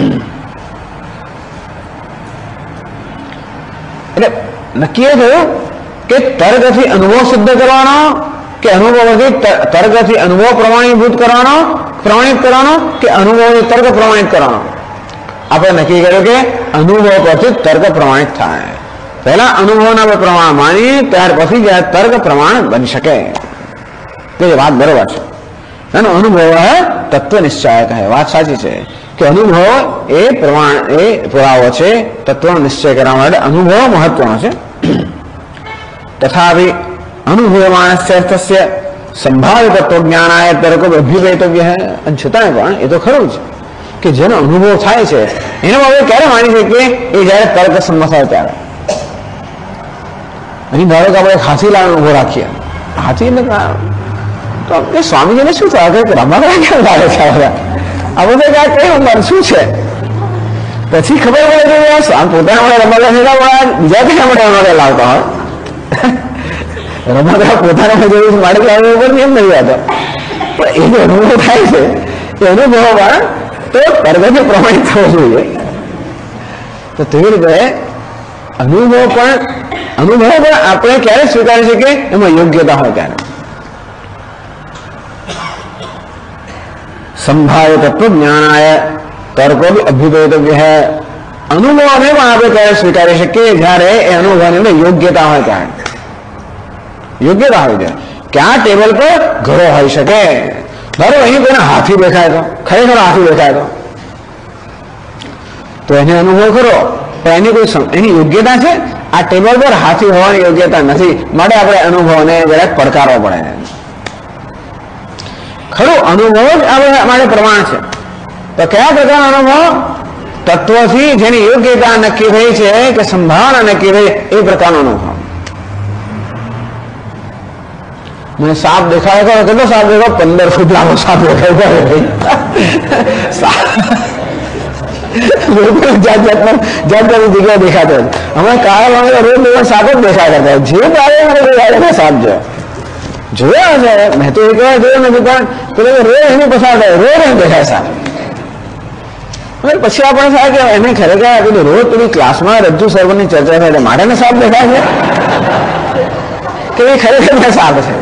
એટલે નક્કી એ થયું કે તર્કથી અનુભવ સિદ્ધ કરવાનો કે અનુભવથી તર્કથી અનુભવ પ્રમાણિત કરવાનો કે અનુભવથી તર્ક પ્રમાણિત કરવાનો. આપણે નક્કી કર્યું કે અનુભવ પરથી તર્ક પ્રમાણિત થાય. પહેલા અનુભવના પ્રમાણ માની ત્યાર પછી જ તર્ક પ્રમાણ બની શકે. તે વાત બરોબર છે. એનો અનુભવ તત્વ નિશ્ચયક છે. વાત સાચી છે કે અનુભવ એ પ્રમાણ એ પુરાવો છે. તત્વનો નિશ્ચય કરવા માટે અનુભવ મહત્વનો છે. તથાપિ અનુભવમાનસ્ય સંભાવ્ય તત્વજ્ઞાનાય તર્કો અભ્યુપેતવ્ય છે. અને છતાંય પણ એ તો ખરું જ કે જેનો અનુભવ થાય છે એનો આપણે ક્યારે માની શકીએ? એ જયારે તર્ક સંમત હોય ત્યારે. અહીં ધારો કે આપણે હાથી લાવવાનો ઉભો રાખીએ. હાથી તો એ સ્વામીજીને શું થયા કે રમકડા કેમ લાવે છે આ બધા કઈ ઉંમર શું છે? પછી ખબર પડે કે પોતાના રમકડા બીજા કયા માટે રમકડા લાવતા હોય. રમકડા પોતાના જેવું માટે લાવવા ઉપર એમ નથી આવતો. પણ એનો અનુભવ થાય છે એ અનુભવમાં તો તર્કથી પ્રમાણિત થવો જોઈએ. તો તેવી રીતે અનુભવ પણ આપણે ક્યારે સ્વીકારી શકીએ? એમાં યોગ્યતા હોય ત્યારે. સંભાવ્ય તત્વ જ્ઞાનાય તર્કો બી અભ્યુપેતવ્ય છે. અનુભવને પણ આપણે ક્યારે સ્વીકારી શકીએ? જ્યારે એ અનુભવની યોગ્યતા હોય ત્યારે. યોગ્યતા હોય ત્યારે કે આ ટેબલ પર ઘરો હોઈ શકે. ધારો અહીં કોઈને હાથી દેખાય તો, ખરેખર હાથી દેખાય તો એને અનુભવ કરો, પણ એની કોઈ એની યોગ્યતા છે? આ ટેબલ પર હાથી હોવાની યોગ્યતા નથી, માટે આપણે અનુભવને જરાક પડકારવો પડે. ખરું અનુભવ જ આપણે માટે પ્રમાણ છે. તો કયા પ્રકારનો અનુભવ? તત્વથી જેની યોગ્યતા નક્કી થઈ છે કે સંભાવના નક્કી થઈ એ પ્રકારનો અનુભવ. મને સાપ દેખાય કરો, કેટલો સાપ દેખાય? 15 ફૂટ લાંબો સાપ દેખાય. જાત જાતની જગ્યાએ દેખાતો અમે કાળા રોજ સાપ જ દેખાય કરતા. જે તારે સાપ જોયા છે. મેં તો એક વાર જોયો નથી, પણ પેલો રોજ એની પસાર થાય, રોજ એમ દેખાય સાપ. અને પછી આપણે થાય કે એને ખરેખર પેલું રોજ પેલી ક્લાસમાં રજ્જુ સર્વની ચર્ચા થાય માટે સાપ દેખાય છે કે એ ખરેખર સાપ છે.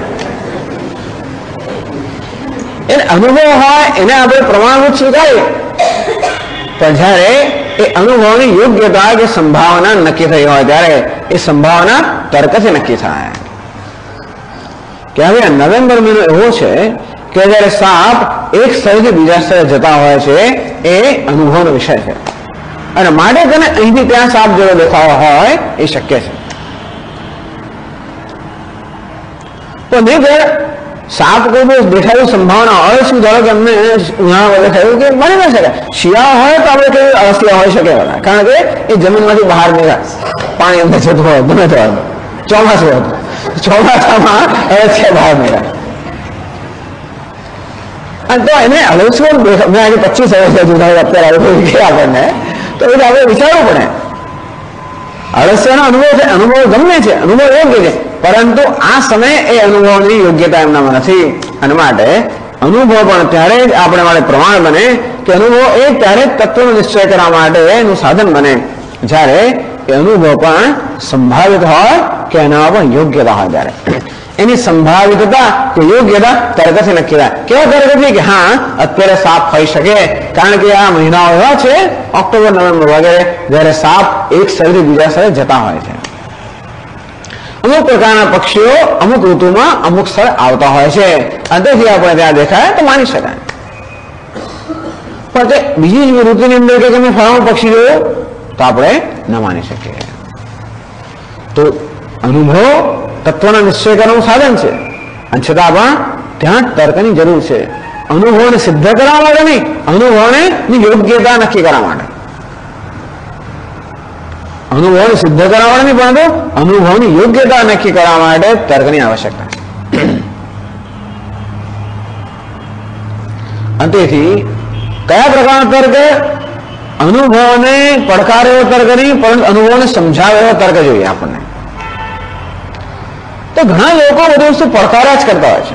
એને અનુભવ હોય એને આપણે પ્રમાણભૂત સ્વીકારીએ, પણ જયારે એ અનુભવની યોગ્યતા કે સંભાવના નક્કી થઈ હોય ત્યારે એ સંભાવના તર્કથી નક્કી થાય. કે હવે નવેમ્બર મહિનો એવો છે કે જયારે સાપ એક સ્થળેથી બીજા સ્થળે જતા હોય છે એ અનુભવનો વિષય છે, અને માટે તેને અહીંથી ત્યાં સાપ જેવો દેખાવો હોય એ શક્ય છે. પણ સાપ કોઈ બી દેખાયું સંભાવના હોય શું? ધારો કે અમને ઉનાળા થયું કે બની ના શકે. શિયાળો હોય તો આપણે કઈ અળસિયા હોઈ શકે, કારણ કે એ જમીનમાંથી બહાર નીકળે, પાણી અંદર જતું હોય, ગમે તે હોય. ચોમાસું હતું, ચોમાસામાં અળસિયા બહાર નીકળે. અને તો એને અળસિયો મેં આજે 25 વર્ષ જુદા અત્યારે આપણને તો એ આપણે વિચારવું પડે. અળસિયાનો અનુભવ છે, અનુભવ ગમે છે, અનુભવ યોગ્ય છે, પરંતુ આ સમયે એ અનુભવની યોગ્યતા એમનામાં નથી. અને માટે અનુભવ પણ ત્યારે જ આપણે માટે પ્રમાણ બને કે અનુભવ એ ત્યારે તત્વનો નિશ્ચય કરવા માટેનું સાધન બને જ્યારે એ અનુભવ પણ સંભાવિત હોય કે એનામાં પણ યોગ્યતા હોય. ત્યારે એની સંભાવિતતા કે યોગ્યતા તર્કથી નક્કી થાય. કેવા તર્કથી? કે હા અત્યારે સાપ હોઈ શકે, કારણ કે આ મહિનાઓ એવા છે ઓક્ટોબર, નવેમ્બર વગેરે જ્યારે સાપ એક સ્થળથી બીજા સ્થળે જતા હોય છે. અમુક પ્રકારના પક્ષીઓ અમુક ઋતુમાં અમુક સ્થળે આવતા હોય છે, અંતેથી આપણે ત્યાં દેખાય તો માની શકાય. પણ તે બીજી ઋતુની અંદર કે તમે ફલાણું પક્ષી જોયું તો આપણે ન માની શકીએ. તો અનુભવ તત્વના નિશ્ચય કરવાનું સાધન છે, અને છતાં પણ ત્યાં તર્કની જરૂર છે. અનુભવને સિદ્ધ કરવા માટે નહીં, અનુભવને યોગ્યતા નક્કી કરવા માટે. અનુભવને સિદ્ધ કરવા માટે નહીં, પરંતુ અનુભવની યોગ્યતા નક્કી કરવા માટે તર્કની આવશ્યકતા છે. અંતેથી કયા પ્રકારનો તર્ક? અનુભવને પડકાર એવો તર્ક નહીં, પરંતુ અનુભવને સમજાવે એવો તર્ક જોઈએ આપણને. તો ઘણા લોકો બધી વસ્તુ પડકારા જ કરતા હોય છે.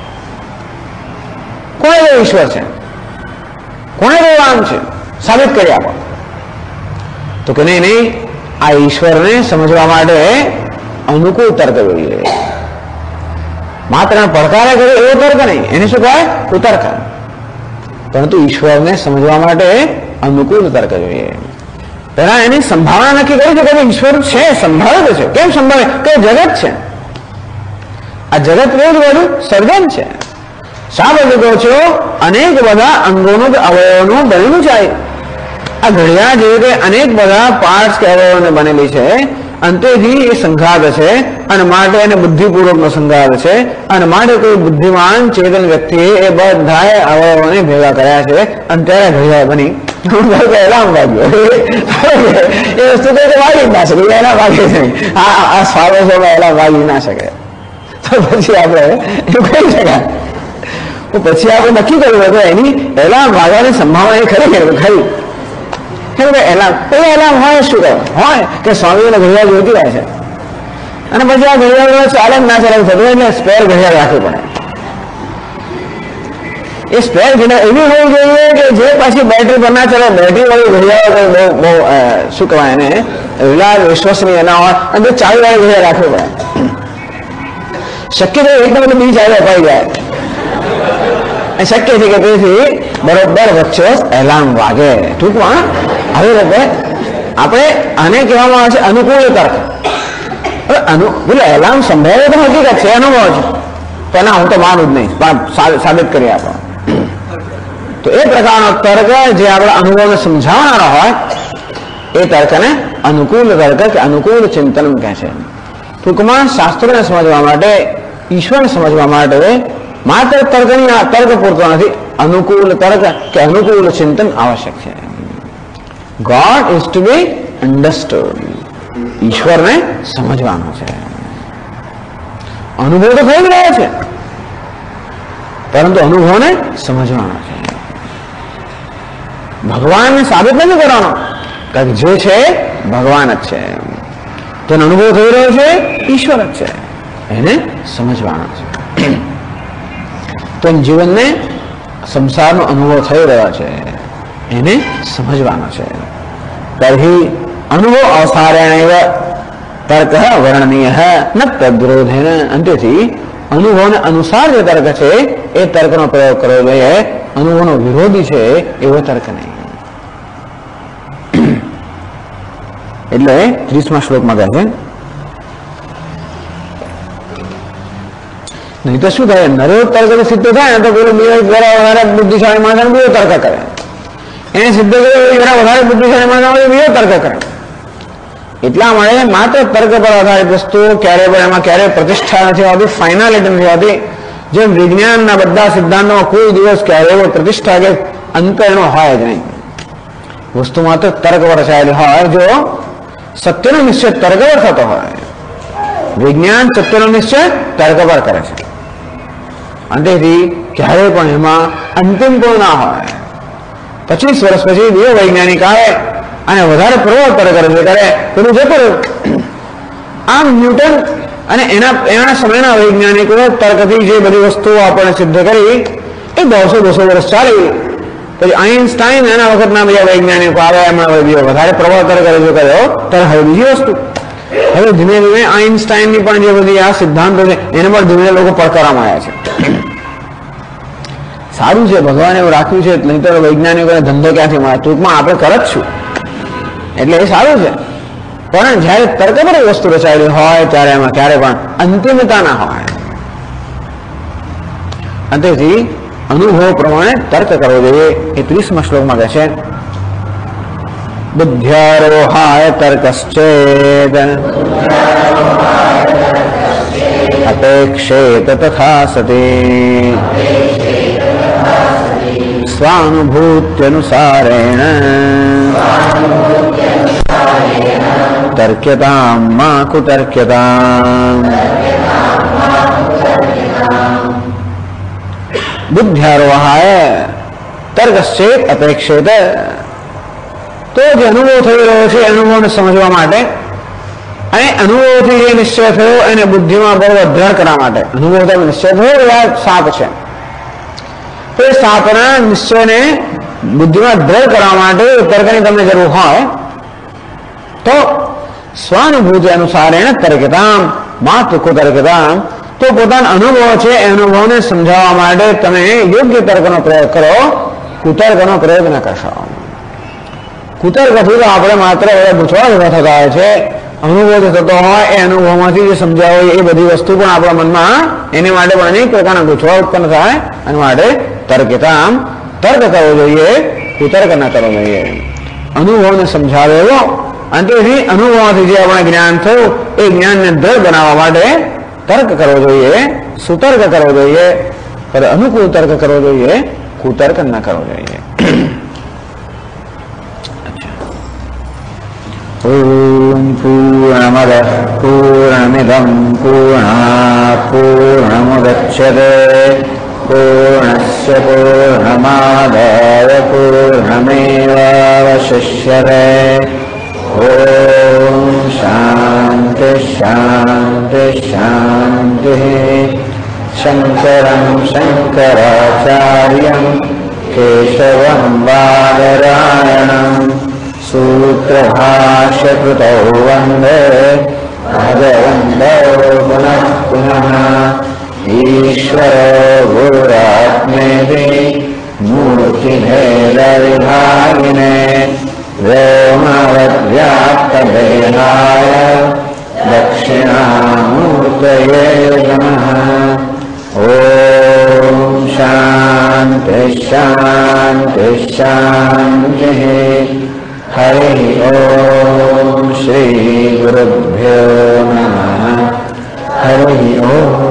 કોણ એવો ઈશ્વર છે? કોણ એવો આમ છે? સાબિત કરી આપો. તો કે નહીં, આ ઈશ્વરને સમજવા માટે અનુકૂળ તર્ક જોઈએ. માત્ર પડકારે કરે એવો તર્ક નહીં, એને શું કહેવાય? કુતર્ક. પરંતુ ઈશ્વરને સમજવા માટે અનુકૂળ તર્ક જોઈએ. પહેલા એની સંભાવના નક્કી કરી છે કે ઈશ્વર છે, સંભાવે છે. કેમ સંભાવે? કે જગત છે, આ જગત રોજ બધું સર્જન છે. શા બધું કહો છો? અનેક બધા અંગોનું અવયવોનું બનેલું છે. આ ઘડિયાળ જેવી કે અનેક બધા પાર્ટ્સ કે અવયવોને બનેલી છે. અંતેથી એ સંઘાત છે અને માટે એને બુદ્ધિપૂર્વકનો સંઘાત છે અને માટે કોઈ બુદ્ધિમાન ચેતન વ્યક્તિએ એ બધા અવયવોને ભેગા કર્યા છે અને ત્યારે ઘડિયાળ બની. એલામ વાગ્યો એ વસ્તુ તો વાગી ના શકે, એના વાગે નહીં. આ સ્વારોમાં એલામ વાગી ના શકે. તો પછી આપણે એવું કહી શકાય. પછી આપણે નક્કી કર્યું હતું એની એલામ વાગવાની સંભાવના એ ખરી. એલામ હોય શું કહે હોય કે સ્વામીને ઘડિયાળ જોઈતી રહે છે અને પછી આ ઘડિયાળ ચાલે ના ચાલે થતું એટલે સ્પેર ઘડિયાળ રાખવી પડે. એ સ્પેર ઘડિયાળ એવી હોવી જોઈએ કે જે પાછી બેટરી પર ના ચાલે, બેટરી વાળી ઘડિયાળ બહુ શું કહેવાય એને રિલાયન્સ વિશ્વસનીય ના હોય અને ચાવી વાળી ઘડિયાળ રાખવી પડે. શક્ય છે એકદમ બીજી ચાવી અપાઈ જાય. શક્ય છે કે તેથી બરોબર વચ્ચે એલાર્મ વાગે. ટૂંકમાં આવી રીતે આપણે આને કહેવામાં આવે છે અનુકૂળ તર્ક. બોલે એલાર્મ સંભળાવે તો હકીકત છે, અનુભવ છે, તો ના હું તો માનું જ નહીં, પણ સાબિત કરી આપો. તો એ પ્રકારનો તર્ક જે આપણા અનુભવને સમજાવનારો હોય એ તર્કને અનુકૂળ તર્ક કે અનુકૂળ ચિંતન કહે છે. ટૂંકમાં શાસ્ત્રોને સમજવા માટે, ઈશ્વરને સમજવા માટે માત્ર તર્ક પૂરતો નથી, અનુકૂળ તર્ક કે અનુકૂળ ચિંતન આવશ્યક છે. God is to be understood. ઈશ્વરને સમજવાનો છે. અનુભવ તો થઈ રહ્યો છે પરંતુ અનુભવને સમજવાનો છે. ભગવાનને સાબિત નથી કરવાનો, કારણ કે જે છે ભગવાન જ છે. તેનો અનુભવ થઈ રહ્યો છે ઈશ્વર જ છે, એને સમજવાનો છે. તો જીવનને સંસારનો અનુભવ થઈ રહ્યો છે એને સમજવાનો છે. તર્હિ અનુભવ અવસારેણેવ તર્ક વર્ણનીય ન તદ્વિરોધેન. અંતેથી અનુભવને અનુસાર જે તર્ક છે એ તર્કનો પ્રયોગ કરવો જોઈએ, અનુભવનો વિરોધી છે એવો તર્ક નહીં. એટલે 30મા શ્લોકમાં કહે છે નહીં તો શું થાય, નરો તર્ક સિદ્ધ થાય ને તો પેલો વધારે બુદ્ધિશાળી માણસ બીજો તર્ક કરે, એને સિદ્ધ કર્યો વધારે બુદ્ધિશાળી માણસ બીજો તર્ક કરે. એટલા માટે માત્ર તર્ક પર આધારિત વસ્તુ ક્યારે પણ એમાં ક્યારેય પ્રતિષ્ઠા નથી હોતી, ફાઇનાલિટી નથી હોતી. જેમ વિજ્ઞાનના બધા સિદ્ધાંતોમાં કોઈ દિવસ ક્યારેય પ્રતિષ્ઠા કે અંત એનો હોય જ નહીં. વસ્તુ માત્ર તર્ક પર રચાયેલી હોય. જો સત્યનો નિશ્ચય તર્ક પર થતો હોય, વિજ્ઞાન સત્યનો નિશ્ચય તર્ક પર કરે છે, અંતેથી ક્યારેય પણ એમાં અંતિમ પણ ના હોય. 25 વર્ષ પછી બે વૈજ્ઞાનિક આવે અને વધારે પ્રવર્તન કરે પેલું જતું રહ્યું. આમ ન્યૂટન અને એના સમયના વૈજ્ઞાનિકો તર્કથી જે બધી વસ્તુઓ આપણને સિદ્ધ કરી એ 100-200 વર્ષ ચાલી. પછી આઈન્સ્ટાઈન એના વખતના બીજા વૈજ્ઞાનિકો આવે, એમણે વધારે પ્રવર્તન કર્યો ત્યારે હવે બીજી વસ્તુ. હવે ધીમે ધીમે આઈન્સ્ટાઈનની પણ જે બધી આ સિદ્ધાંતો છે એને પણ ધીમે લોકો પડકારવામાં આવ્યા છે. સારું છે, ભગવાન એવું રાખ્યું છે, નહીં તો વૈજ્ઞાનિકોને ધંધો ક્યાંથી મળે. ટૂંકમાં આપણે કર જ છું એટલે એ સારું છે. પણ જયારે તર્ક પર વસ્તુ રચાયેલી હોય ત્યારે એમાં ક્યારે પણ અંતિમતા ના હોય. અંતેથી અનુભવ પ્રમાણે તર્ક કરવો જોઈએ. એ 30મા શ્લોકમાં કહે છે બુદ્ધ્યારોહાય તર્કશ્ચેદ અપેક્ષેત તથા સતી સ્વાનુભૂત્યનુસારેણ તર્ક્યતામ મા કુતર્ક્યતામ. બુદ્ધ્યારોહાય તર્કશ્ચેત અપેક્ષેત. તો જે અનુભવ થઈ રહ્યો છે અનુભવને સમજવા માટે અને અનુભવથી જે નિશ્ચય થયો એને બુદ્ધિમાં બહુ દ્રઢ કરવા માટે. અનુભવથી નિશ્ચય થયો આ સાપ છે, તો એ સાપના નિશ્ચયને બુદ્ધિમાં દ્રઢ કરવા માટે તર્કની તમને જરૂર હોય તો સ્વાનુભૂતિ અનુસારેણ તર્કતામ માત્ર કુતર્કતામ. તો પોતાનો અનુભવ છે એ અનુભવને સમજાવવા માટે તમે યોગ્ય તર્કનો પ્રયોગ કરો, કુતર્કનો પ્રયોગ ન કરશો. કુતર્કથી તો આપણે માત્ર ગૂંચવાડ ઉભા થતા હોય છે, અનુભવ થતો હોય એ અનુભવમાંથી જે સમજાવ હોય એ બધી વસ્તુ પણ આપણા મનમાં એની માટે પણ અનેક પ્રકારના ગૂંચવાડ ઉત્પન્ન થાય અને માટે તર્કતા આમ તર્ક કરવો જોઈએ, કુતર્ક ન કરવો જોઈએ. અનુભવને સમજાવે એવો અને તેથી અનુભવમાંથી જે આપણે જ્ઞાન થયું એ જ્ઞાનને દ્રઢ બનાવવા માટે તર્ક કરવો જોઈએ, સુતર્ક કરવો જોઈએ, અનુકૂળ તર્ક કરવો જોઈએ, કુતર્ક ન કરવો જોઈએ. ઓમ પૂર્ણમદ પૂર્ણમિદં પૂર્ણાત પૂર્ણમુદચ્યતે પૂર્ણસ્ય પૂર્ણમાદાય પૂર્ણમેવાવશિષ્યતે. ઓમ શાંતિ શાંતિ શાંતિ. શંકરં શંકરાચાર્યં કેશવં બાદરાયણં सूत्रभाष्यकृतौ वन्दे भगवन्तौ पुनः पुनः. ईश्वरो गुरुरात्मेति मूर्तिभेदविभागिने व्योमवद्व्याप्तदेहाय दक्षिणामूर्तये नमः. ॐ शान्ति शान्ति शान्तिः. हरि ओम श्री गुरुभ्यो नमः. हरि ओम.